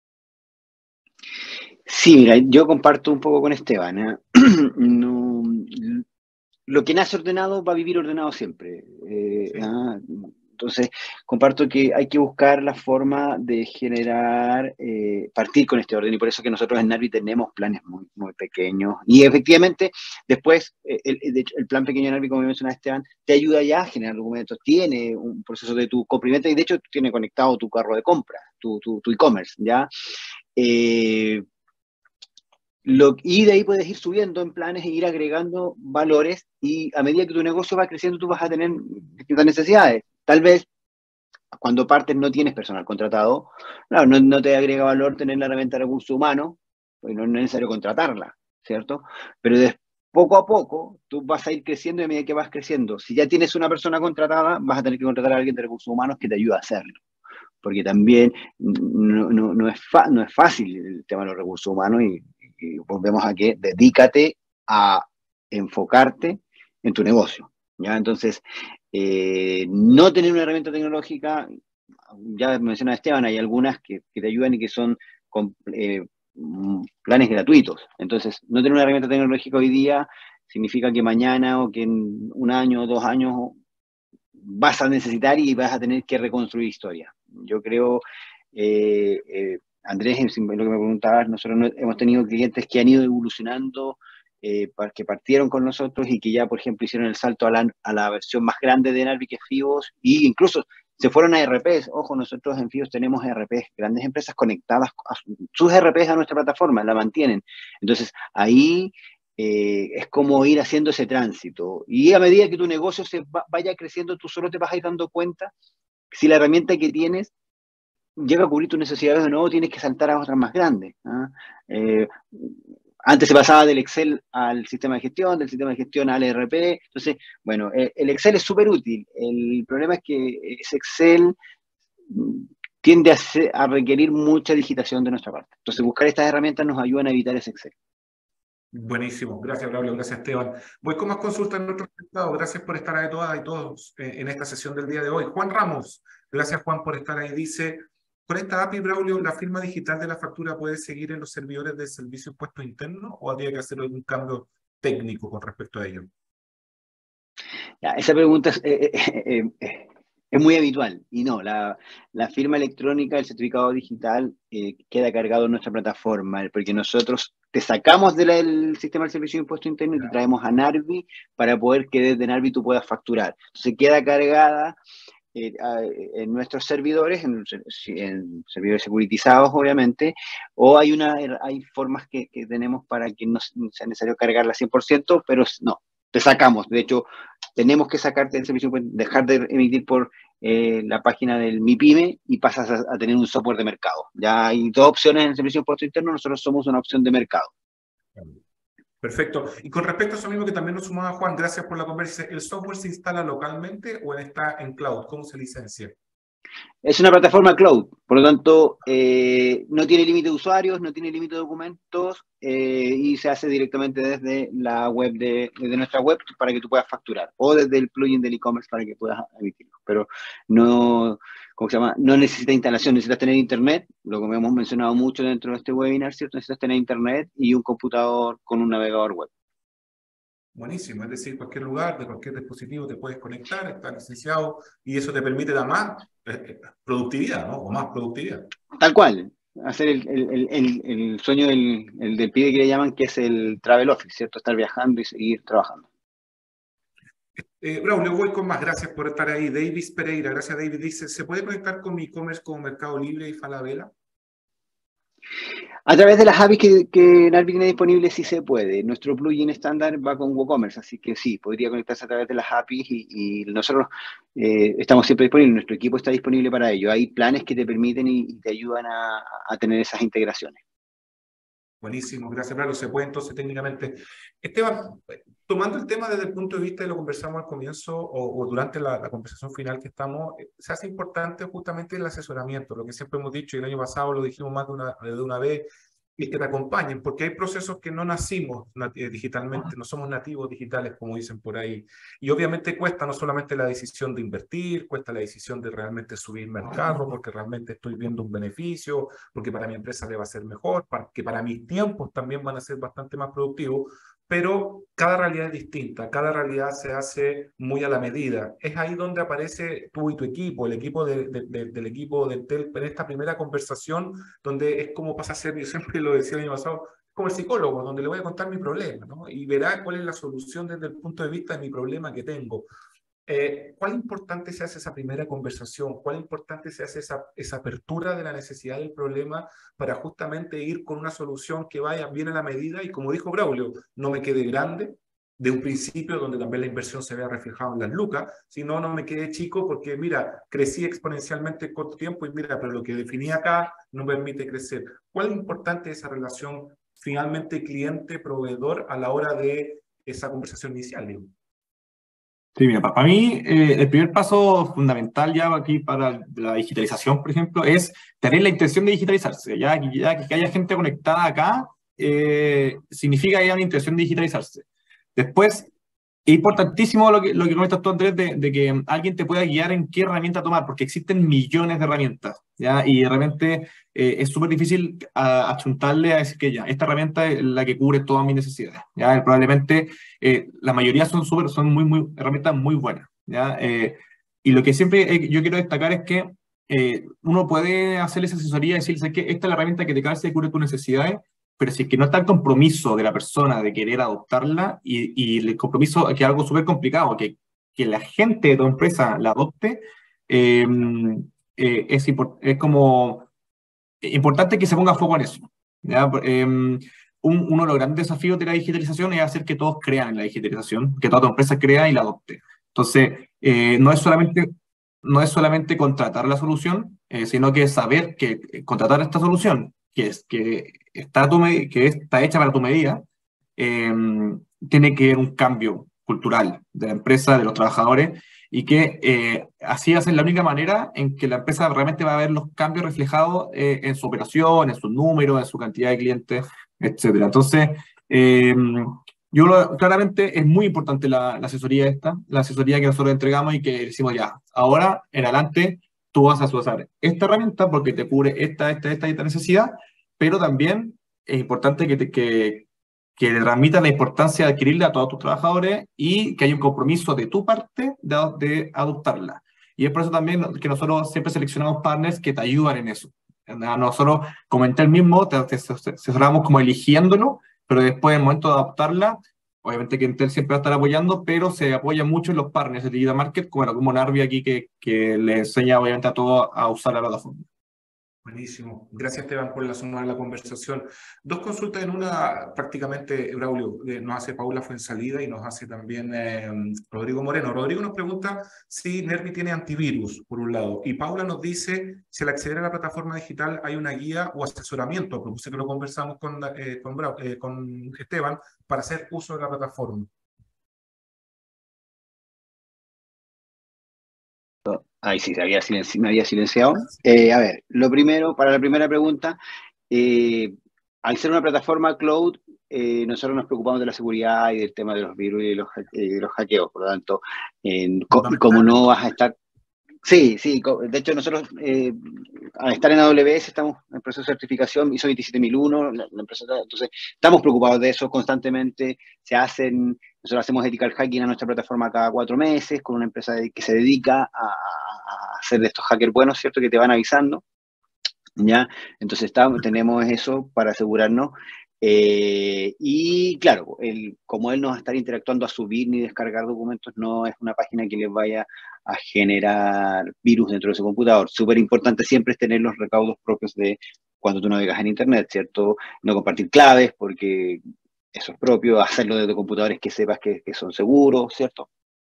Sí, mira, yo comparto un poco con Esteban, ¿eh? No, lo que nace ordenado va a vivir ordenado siempre. Eh, Sí. ah, entonces, comparto que hay que buscar la forma de generar, eh, partir con este orden, y por eso que nosotros en Narvi tenemos planes muy, muy pequeños. Y efectivamente, después, eh, el, de hecho, el plan pequeño de Narvi, como mencionaba Esteban, te ayuda ya a generar documentos, tiene un proceso de tu complemento, y de hecho tiene conectado tu carro de compra, tu, tu, tu e-commerce, ¿ya? Eh, Lo, y de ahí puedes ir subiendo en planes e ir agregando valores, y a medida que tu negocio va creciendo tú vas a tener distintas necesidades. Tal vez cuando partes no tienes personal contratado, claro, no, no te agrega valor tener la herramienta de recursos humanos, porque no es necesario contratarla, ¿cierto? Pero de, poco a poco tú vas a ir creciendo, y a medida que vas creciendo, si ya tienes una persona contratada, vas a tener que contratar a alguien de recursos humanos que te ayude a hacerlo. Porque también no, no, no, es, fa, no es fácil el tema de los recursos humanos, y, y volvemos a que dedícate a enfocarte en tu negocio, ¿ya? Entonces, eh, no tener una herramienta tecnológica, ya mencionaba Esteban, hay algunas que, que te ayudan y que son con, eh, planes gratuitos. Entonces, no tener una herramienta tecnológica hoy día significa que mañana o que en un año o dos años vas a necesitar y vas a tener que reconstruir historia. Yo creo, eh, eh, Andrés, lo que me preguntabas, nosotros no, hemos tenido clientes que han ido evolucionando, eh, que partieron con nosotros y que ya, por ejemplo, hicieron el salto a la, a la versión más grande de Narvi, que es Fibos, e incluso se fueron a E R Ps. Ojo, nosotros en Fibos tenemos E R Ps, grandes empresas conectadas a sus E R Ps a nuestra plataforma, la mantienen. Entonces, ahí Eh, es como ir haciendo ese tránsito. Y a medida que tu negocio se va, vaya creciendo, tú solo te vas a ir dando cuenta si la herramienta que tienes llega a cubrir tus necesidades o no, tienes que saltar a otras más grandes. ¿Ah? Eh, antes se pasaba del Excel al sistema de gestión, del sistema de gestión al E R P. Entonces, bueno, el Excel es súper útil. El problema es que ese Excel tiende a, ser, a requerir mucha digitación de nuestra parte. Entonces, buscar estas herramientas nos ayudan a evitar ese Excel. Buenísimo, gracias Braulio, gracias Esteban. Voy con más consultas en nuestro invitado. Gracias por estar ahí todas y todos eh, en esta sesión del día de hoy. Juan Ramos, gracias Juan por estar ahí. Dice, con esta A P I, Braulio, ¿la firma digital de la factura puede seguir en los servidores del servicio impuesto interno o habría que hacer algún cambio técnico con respecto a ello? Ya, esa pregunta es, eh, eh, eh, es muy habitual, y no, la, la firma electrónica, el certificado digital eh, queda cargado en nuestra plataforma, porque nosotros te sacamos del sistema del servicio de impuesto interno y te traemos a Narvi para poder que desde Narvi tú puedas facturar. Entonces queda cargada eh, en nuestros servidores, en, en servidores securitizados, obviamente, o hay, una, hay formas que, que tenemos para que no sea necesario cargarla cien por ciento, pero no, te sacamos. De hecho, tenemos que sacarte del servicio, dejar de emitir por eh, la página del MIPYME y pasas a, a tener un software de mercado. Ya hay dos opciones en el servicio de impuesto interno, nosotros somos una opción de mercado. Perfecto. Y con respecto a eso mismo que también nos sumaba Juan, gracias por la conversa, ¿el software se instala localmente o está en cloud? ¿Cómo se licencia? Es una plataforma cloud, por lo tanto, eh, no tiene límite de usuarios, no tiene límite de documentos eh, y se hace directamente desde la web de, desde nuestra web para que tú puedas facturar o desde el plugin del e-commerce para que puedas emitirlo. Pero no, ¿cómo se llama? No necesita instalación, necesitas tener internet, lo que hemos mencionado mucho dentro de este webinar, ¿cierto? Necesitas tener internet y un computador con un navegador web. Buenísimo, es decir, cualquier lugar, de cualquier dispositivo te puedes conectar, está licenciado y eso te permite dar más eh, productividad, ¿no? O más productividad. Tal cual, hacer el, el, el, el sueño del, el del pibe que le llaman, que es el travel office, ¿cierto? Estar viajando y seguir trabajando. Eh, Braulio, voy con más, gracias por estar ahí. Davis Pereira, gracias David, dice, ¿se puede conectar con mi e-commerce con Mercado Libre y Falabella? A través de las A P Is que, que Narvi tiene disponibles sí se puede. Nuestro plugin estándar va con WooCommerce, así que sí, podría conectarse a través de las A P Is y, y nosotros eh, estamos siempre disponibles, nuestro equipo está disponible para ello. Hay planes que te permiten y, y te ayudan a, a tener esas integraciones. Buenísimo, gracias, Braulio. Se puede entonces técnicamente. Esteban, tomando el tema desde el punto de vista de lo conversamos al comienzo o, o durante la, la conversación final que estamos, eh, se hace importante justamente el asesoramiento, lo que siempre hemos dicho y el año pasado lo dijimos más de una, de una vez, y que te acompañen, porque hay procesos que no nacimos eh, digitalmente, no somos nativos digitales, como dicen por ahí. Y obviamente cuesta no solamente la decisión de invertir, cuesta la decisión de realmente subirme al carro, porque realmente estoy viendo un beneficio, porque para mi empresa le va a ser mejor, que para mis tiempos también van a ser bastante más productivos, pero cada realidad es distinta, cada realidad se hace muy a la medida. Es ahí donde aparece tú y tu equipo, el equipo de, de, de, del equipo de Entel, en esta primera conversación, donde es como pasa a ser, yo siempre lo decía el año pasado, como el psicólogo, donde le voy a contar mi problema, ¿no? Y verá cuál es la solución desde el punto de vista de mi problema que tengo. Eh, ¿Cuál importante se hace esa primera conversación? ¿Cuál importante se hace esa, esa apertura de la necesidad del problema para justamente ir con una solución que vaya bien a la medida? Y como dijo Braulio, no me quede grande de un principio donde también la inversión se vea reflejada en las lucas, sino no me quede chico porque mira, crecí exponencialmente en corto tiempo y mira, pero lo que definí acá no me permite crecer. ¿Cuál es importante esa relación finalmente cliente-proveedor a la hora de esa conversación inicial, digo? Sí, mira, para mí eh, el primer paso fundamental ya aquí para la digitalización, por ejemplo, es tener la intención de digitalizarse. Ya, ya que haya gente conectada acá, eh, significa que haya una intención de digitalizarse. Después, es importantísimo lo que, lo que comentas tú, Andrés, de, de que alguien te pueda guiar en qué herramienta tomar, porque existen millones de herramientas, ¿ya? Y de repente eh, es súper difícil a, achuntarle a decir que ya, esta herramienta es la que cubre todas mis necesidades, ¿ya? Probablemente eh, la mayoría son, super, son muy, muy, herramientas muy buenas, ¿ya? Eh, y lo que siempre eh, yo quiero destacar es que eh, uno puede hacerle esa asesoría y decirle que esta es la herramienta que te calza y cubre tus necesidades, pero si es que no está el compromiso de la persona de querer adoptarla y, y el compromiso, que es algo súper complicado, que, que la gente de tu empresa la adopte, eh, eh, es, es como importante que se ponga foco en eso, ¿ya? Eh, un, uno de los grandes desafíos de la digitalización es hacer que todos crean en la digitalización, que toda tu empresa crea y la adopte. Entonces, eh, no es solamente... no es solamente contratar la solución, eh, sino que saber que eh, contratar esta solución, que, es, que, está, tu que está hecha para tu medida, eh, tiene que haber un cambio cultural de la empresa, de los trabajadores, y que eh, así va a ser la única manera en que la empresa realmente va a ver los cambios reflejados eh, en su operación, en sus números, en su cantidad de clientes, etcétera. Entonces, eh, yo lo, claramente es muy importante la, la asesoría esta, la asesoría que nosotros entregamos y que decimos ya, ahora en adelante tú vas a usar esta herramienta porque te cubre esta, esta, esta, esta necesidad, pero también es importante que, te, que, que le transmitas la importancia de adquirirla a todos tus trabajadores y que haya un compromiso de tu parte de, de adoptarla. Y es por eso también que nosotros siempre seleccionamos partners que te ayudan en eso. Nosotros, como Entel mismo, te, te, te asesoramos como eligiéndolo, pero después, en el momento de adoptarla, obviamente que Entel siempre va a estar apoyando, pero se apoya mucho en los partners de Digital Market, como, como Narvi aquí, que, que le enseña obviamente a todos a usar la plataforma. Buenísimo. Gracias, Esteban, por la suma de la conversación. Dos consultas en una, prácticamente, Braulio, eh, nos hace Paula Fuensalida y nos hace también eh, Rodrigo Moreno. Rodrigo nos pregunta si Nervi tiene antivirus, por un lado, y Paula nos dice si al acceder a la plataforma digital hay una guía o asesoramiento, propuse que lo conversamos con, eh, con, Brau, eh, con Esteban, para hacer uso de la plataforma. Ay, sí, se había silenci- me había silenciado. Eh, a ver, lo primero, para la primera pregunta, eh, al ser una plataforma cloud, eh, nosotros nos preocupamos de la seguridad y del tema de los virus y de los, ha- y de los hackeos. Por lo tanto, en co- y como Fundamental, no entonces. vas a estar... Sí, sí, co- de hecho nosotros eh, al estar en A W S estamos en proceso de certificación ISO veintisiete mil uno, la, la empresa, entonces estamos preocupados de eso constantemente. Se hacen, nosotros hacemos ethical hacking a nuestra plataforma cada cuatro meses con una empresa de- que se dedica a, a hacer de estos hackers buenos, ¿cierto? Que te van avisando, ¿ya? Entonces estamos, tenemos eso para asegurarnos. Eh, y claro, el, como él no va a estar interactuando a subir ni descargar documentos, no es una página que les vaya a generar virus dentro de su computador. Súper importante siempre es tener los recaudos propios de cuando tú navegas en Internet, ¿cierto? No compartir claves porque eso es propio, hacerlo desde computadores que sepas que, que son seguros, ¿cierto?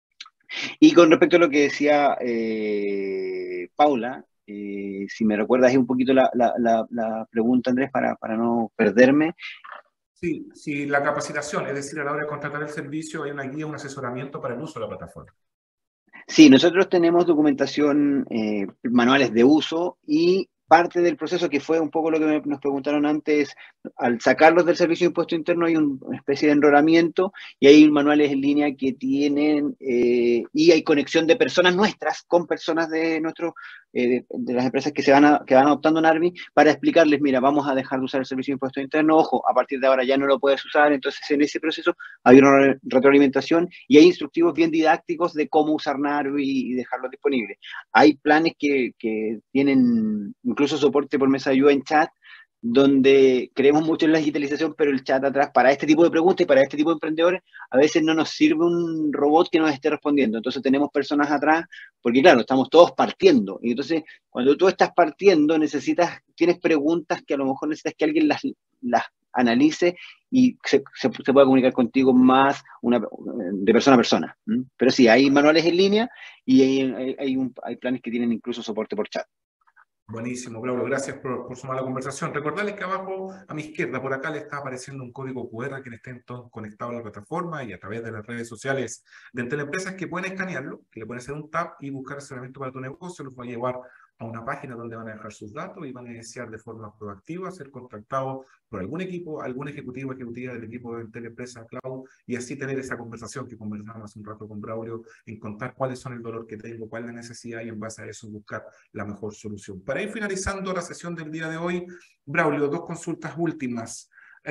Y con respecto a lo que decía eh, Paula, eh, si me recuerdas un poquito la, la, la, la pregunta, Andrés, para, para no perderme. Sí, sí, la capacitación, es decir, a la hora de contratar el servicio hay una guía, un asesoramiento para el uso de la plataforma. Sí, nosotros tenemos documentación, eh, manuales de uso y parte del proceso que fue un poco lo que me, nos preguntaron antes, al sacarlos del servicio de impuesto interno hay un, una especie de enrolamiento y hay manuales en línea que tienen, eh, y hay conexión de personas nuestras con personas de nuestro, eh, de, de las empresas que se van, a, que van adoptando Narvi para explicarles, mira, vamos a dejar de usar el servicio de impuesto interno, ojo, a partir de ahora ya no lo puedes usar. Entonces en ese proceso hay una retroalimentación y hay instructivos bien didácticos de cómo usar Narvi y dejarlo disponible. Hay planes que, que tienen incluso soporte por mesa de ayuda en chat, donde creemos mucho en la digitalización, pero el chat atrás para este tipo de preguntas y para este tipo de emprendedores, a veces no nos sirve un robot que nos esté respondiendo. Entonces tenemos personas atrás, porque claro, estamos todos partiendo. Y entonces, cuando tú estás partiendo, necesitas, tienes preguntas que a lo mejor necesitas que alguien las, las analice y se, se, se pueda comunicar contigo más una, de persona a persona. ¿Mm? Pero sí, hay manuales en línea y hay, hay, hay, un, hay planes que tienen incluso soporte por chat. Buenísimo, Pablo. Gracias por, por sumar la conversación. Recordarles que abajo, a mi izquierda, por acá, le está apareciendo un código cu erre a quienes estén todos conectados a la plataforma y a través de las redes sociales de Entel Empresas, que pueden escanearlo, que le pueden hacer un tap y buscar asesoramiento para tu negocio. Los va a llevar a una página donde van a dejar sus datos y van a iniciar de forma proactiva a ser contactados por algún equipo, algún ejecutivo o ejecutiva del equipo de Entel Empresas Cloud, y así tener esa conversación que conversamos hace un rato con Braulio, en contar cuáles son el dolor que tengo, cuál es la necesidad y en base a eso buscar la mejor solución. Para ir finalizando la sesión del día de hoy, Braulio, dos consultas últimas.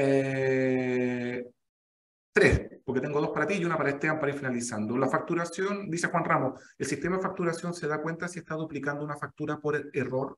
Eh, Tres, porque tengo dos para ti y una para Esteban para ir finalizando. La facturación, dice Juan Ramos, ¿el sistema de facturación se da cuenta si está duplicando una factura por error?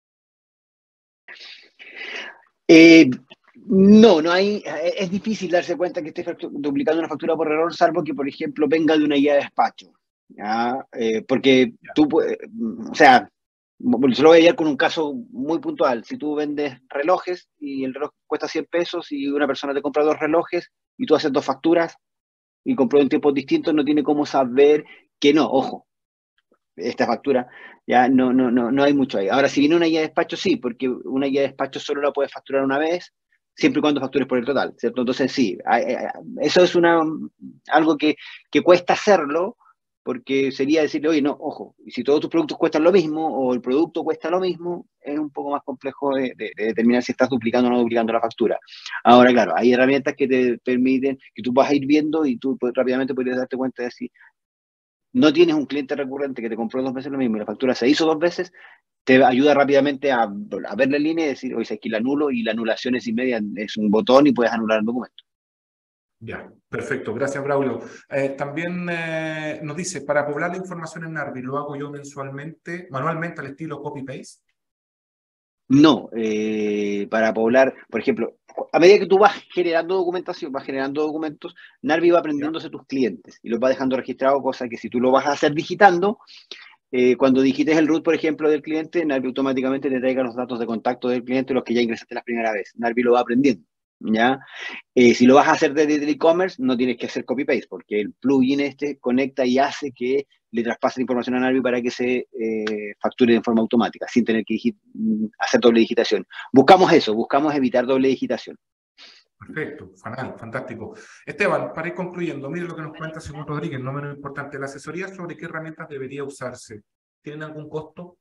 Eh, no, no hay, es difícil darse cuenta que esté duplicando una factura por error, salvo que, por ejemplo, venga de una guía de despacho. ¿Ya? Eh, porque Ya. tú, o sea, se lo voy a llevar con un caso muy puntual. Si tú vendes relojes y el reloj cuesta cien pesos y una persona te compra dos relojes y tú haces dos facturas y compró en tiempos distintos, no tiene cómo saber que no, ojo, esta factura, ya no, no, no, no hay mucho ahí. Ahora, si viene una guía de despacho, sí, porque una guía de despacho solo la puedes facturar una vez, siempre y cuando factures por el total, ¿cierto? Entonces, sí, hay, hay, eso es una, algo que, que cuesta hacerlo, porque sería decirle, oye, no, ojo, y si todos tus productos cuestan lo mismo, o el producto cuesta lo mismo, es un poco más complejo de, de, de determinar si estás duplicando o no duplicando la factura. Ahora, claro, hay herramientas que te permiten, que tú vas a ir viendo y tú pues, rápidamente podrías darte cuenta de si no tienes un cliente recurrente que te compró dos veces lo mismo y la factura se hizo dos veces, te ayuda rápidamente a, a ver la línea y decir, oye, aquí la anulo, y la anulación es inmediata, es un botón y puedes anular el documento. Ya, perfecto. Gracias, Braulio. Eh, también eh, nos dice, para poblar la información en Narvi, ¿lo hago yo mensualmente, manualmente al estilo copy-paste? No, eh, para poblar, por ejemplo, a medida que tú vas generando documentación, vas generando documentos, Narvi va aprendiéndose tus clientes y los va dejando registrados, cosa que si tú lo vas a hacer digitando, eh, cuando digites el root, por ejemplo, del cliente, Narvi automáticamente te traiga los datos de contacto del cliente, los que ya ingresaste la primera vez. Narvi lo va aprendiendo, ¿ya? Eh, si lo vas a hacer desde el e-commerce, no tienes que hacer copy-paste, porque el plugin este conecta y hace que le traspase la información a Narvi para que se eh, facture de forma automática, sin tener que hacer doble digitación. Buscamos eso, buscamos evitar doble digitación. Perfecto, fantástico. Esteban, para ir concluyendo, mire lo que nos cuenta Simón Rodríguez, no menos importante, la asesoría sobre qué herramientas debería usarse. ¿Tienen algún costo?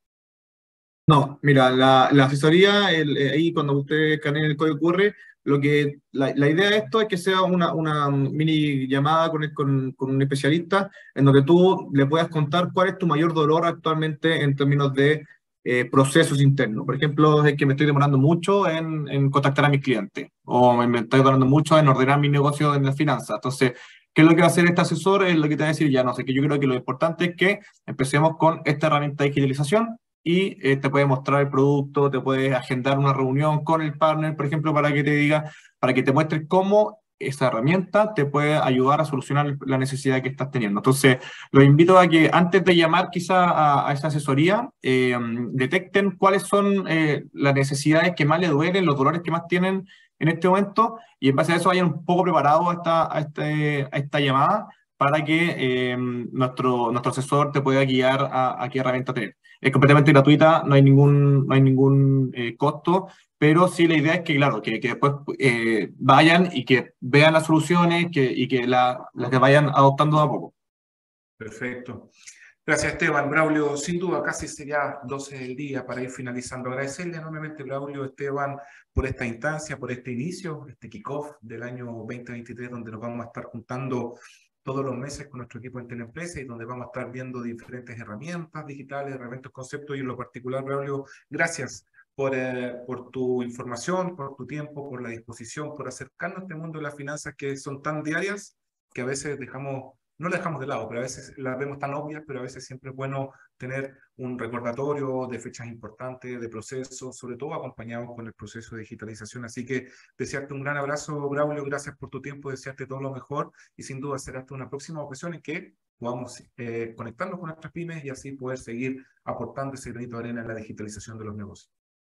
No, mira, la, la asesoría, el, eh, ahí cuando ustedes escaneen el código Q R, lo que, la, la idea de esto es que sea una, una mini llamada con, el- con, con un especialista en donde tú le puedas contar cuál es tu mayor dolor actualmente en términos de eh, procesos internos. Por ejemplo, es que me estoy demorando mucho en, en contactar a mis clientes o me, me estoy demorando mucho en ordenar mi negocio en la finanza. Entonces, ¿qué es lo que va a hacer este asesor? Es lo que te va a decir, ya no sé, que yo creo que lo importante es que empecemos con esta herramienta de digitalización y eh, te puede mostrar el producto, te puede agendar una reunión con el partner, por ejemplo, para que te diga, para que te muestre cómo esa herramienta te puede ayudar a solucionar la necesidad que estás teniendo. Entonces, los invito a que antes de llamar quizá a, a esa asesoría, eh, detecten cuáles son eh, las necesidades que más le duelen, los dolores que más tienen en este momento, y en base a eso vayan un poco preparados a esta, a este, a esta llamada para que eh, nuestro, nuestro asesor te pueda guiar a, a qué herramienta tener. Es completamente gratuita, no hay ningún, no hay ningún eh, costo, pero sí la idea es que, claro, que, que después eh, vayan y que vean las soluciones que, y que la, las que vayan adoptando de a poco. Perfecto. Gracias, Esteban. Braulio, sin duda, casi sería doce del día para ir finalizando. Agradecerle enormemente, Braulio, Esteban, por esta instancia, por este inicio, este kickoff del año veinte veintitrés, donde nos vamos a estar juntando todos los meses con nuestro equipo en Teleempresa y donde vamos a estar viendo diferentes herramientas digitales, herramientas, conceptos y en lo particular, Braulio, gracias por, eh, por tu información, por tu tiempo, por la disposición, por acercarnos a este mundo de las finanzas que son tan diarias que a veces dejamos, no las dejamos de lado, pero a veces las vemos tan obvias, pero a veces siempre es bueno tener un recordatorio de fechas importantes, de procesos, sobre todo acompañados con el proceso de digitalización. Así que desearte un gran abrazo, Braulio, gracias por tu tiempo, desearte todo lo mejor y sin duda será hasta una próxima ocasión en que podamos eh, conectarnos con nuestras pymes y así poder seguir aportando ese granito de arena en la digitalización de los negocios.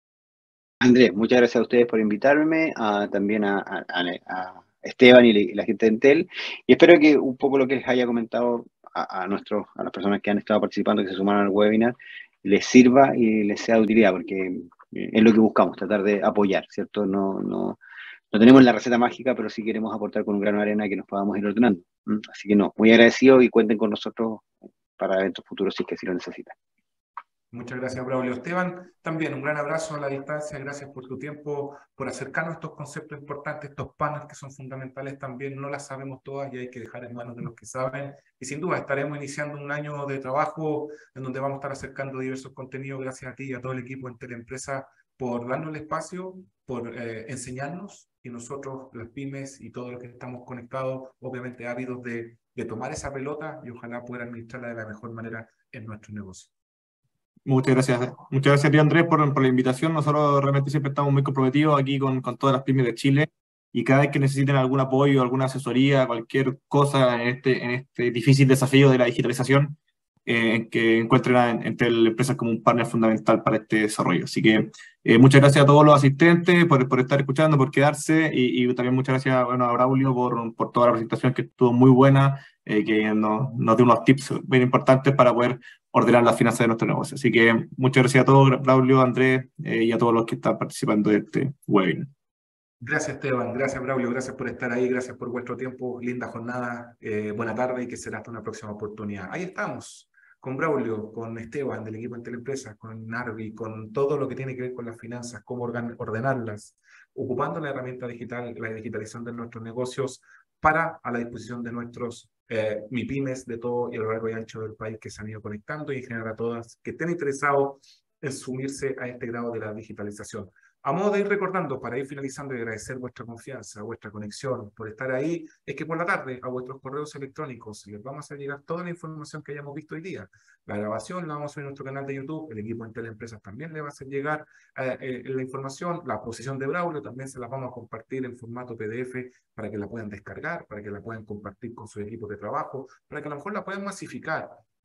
Andrés, muchas gracias a ustedes por invitarme, a, también a, a, a Esteban y, le, y la gente de Entel, y espero que un poco lo que les haya comentado a, a, nuestros, a las personas que han estado participando, que se sumaron al webinar, les sirva y les sea de utilidad, porque es lo que buscamos, tratar de apoyar, ¿cierto? No, no, no tenemos la receta mágica, pero sí queremos aportar con un grano de arena que nos podamos ir ordenando. Así que no, muy agradecido y cuenten con nosotros para eventos futuros si es que así lo necesitan. Muchas gracias, Braulio. Esteban, también un gran abrazo a la distancia. Gracias por tu tiempo, por acercarnos a estos conceptos importantes, estos paneles que son fundamentales también. No las sabemos todas y hay que dejar en manos de los que saben. Y sin duda estaremos iniciando un año de trabajo en donde vamos a estar acercando diversos contenidos. Gracias a ti y a todo el equipo en Teleempresa por darnos el espacio, por eh, enseñarnos y nosotros, las pymes y todos los que estamos conectados, obviamente ávidos de, de tomar esa pelota y ojalá poder administrarla de la mejor manera en nuestro negocio. Muchas gracias. Muchas gracias a ti, Andrés, por, por la invitación. Nosotros realmente siempre estamos muy comprometidos aquí con, con todas las pymes de Chile y cada vez que necesiten algún apoyo, alguna asesoría, cualquier cosa en este, en este difícil desafío de la digitalización, eh, que encuentren en, en Teleempresa como un partner fundamental para este desarrollo. Así que eh, muchas gracias a todos los asistentes por, por estar escuchando, por quedarse y, y también muchas gracias bueno, a Braulio por, por toda la presentación que estuvo muy buena, eh, que nos, nos dio unos tips bien importantes para poder ordenar las finanzas de nuestro negocio. Así que muchas gracias a todos, Braulio, Andrés eh, y a todos los que están participando de este webinar. Gracias, Esteban. Gracias, Braulio. Gracias por estar ahí. Gracias por vuestro tiempo. Linda jornada. Eh, buena tarde y que será hasta una próxima oportunidad. Ahí estamos, con Braulio, con Esteban del equipo en Teleempresas, con Narvi, con todo lo que tiene que ver con las finanzas, cómo ordenarlas, ocupando la herramienta digital, la digitalización de nuestros negocios para a la disposición de nuestros eh, MIPYMES de todo y a lo largo y ancho del país que se han ido conectando y en general a todas que estén interesados en sumirse a este grado de la digitalización. A modo de ir recordando, para ir finalizando y agradecer vuestra confianza, vuestra conexión, por estar ahí, es que por la tarde a vuestros correos electrónicos les vamos a hacer llegar toda la información que hayamos visto hoy día. La grabación la vamos a subir en nuestro canal de YouTube, el equipo en Teleempresas también le va a hacer llegar eh, eh, la información, la posición de Braulio también se la vamos a compartir en formato P D F para que la puedan descargar, para que la puedan compartir con su equipo de trabajo, para que a lo mejor la puedan masificar.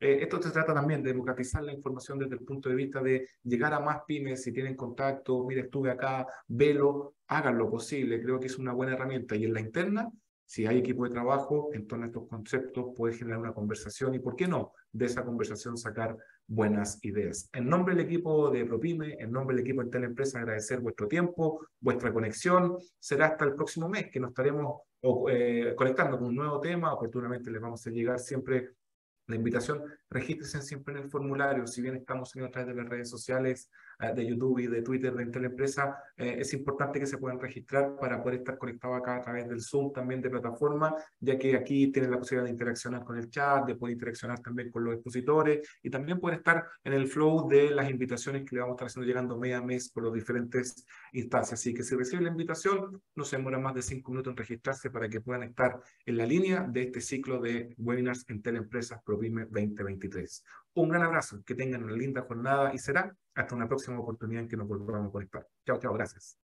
Eh, esto se trata también de democratizar la información desde el punto de vista de llegar a más pymes. Si tienen contacto, mire, estuve acá, velo, hagan lo posible. Creo que es una buena herramienta. Y en la interna, si hay equipo de trabajo en torno a estos conceptos, puede generar una conversación y, ¿por qué no?, de esa conversación sacar buenas ideas. En nombre del equipo de ProPyme, en nombre del equipo de Entel Empresa, agradecer vuestro tiempo, vuestra conexión. Será hasta el próximo mes que nos estaremos eh, conectando con un nuevo tema. Oportunamente les vamos a llegar siempre la invitación. Regístrense siempre en el formulario. Si bien estamos en a través de las redes sociales, uh, de YouTube y de Twitter de Entel Empresa, eh, es importante que se puedan registrar para poder estar conectados acá a través del Zoom, también de plataforma, ya que aquí tienen la posibilidad de interaccionar con el chat, de poder interaccionar también con los expositores y también poder estar en el flow de las invitaciones que le vamos a estar haciendo llegando mes a mes por las diferentes instancias. Así que si reciben la invitación, no se demora más de cinco minutos en registrarse para que puedan estar en la línea de este ciclo de webinars Entel Empresas ProPyme veinte veintitrés. Un gran abrazo, que tengan una linda jornada y será hasta una próxima oportunidad en que nos volvamos a conectar. Chao, chao, gracias.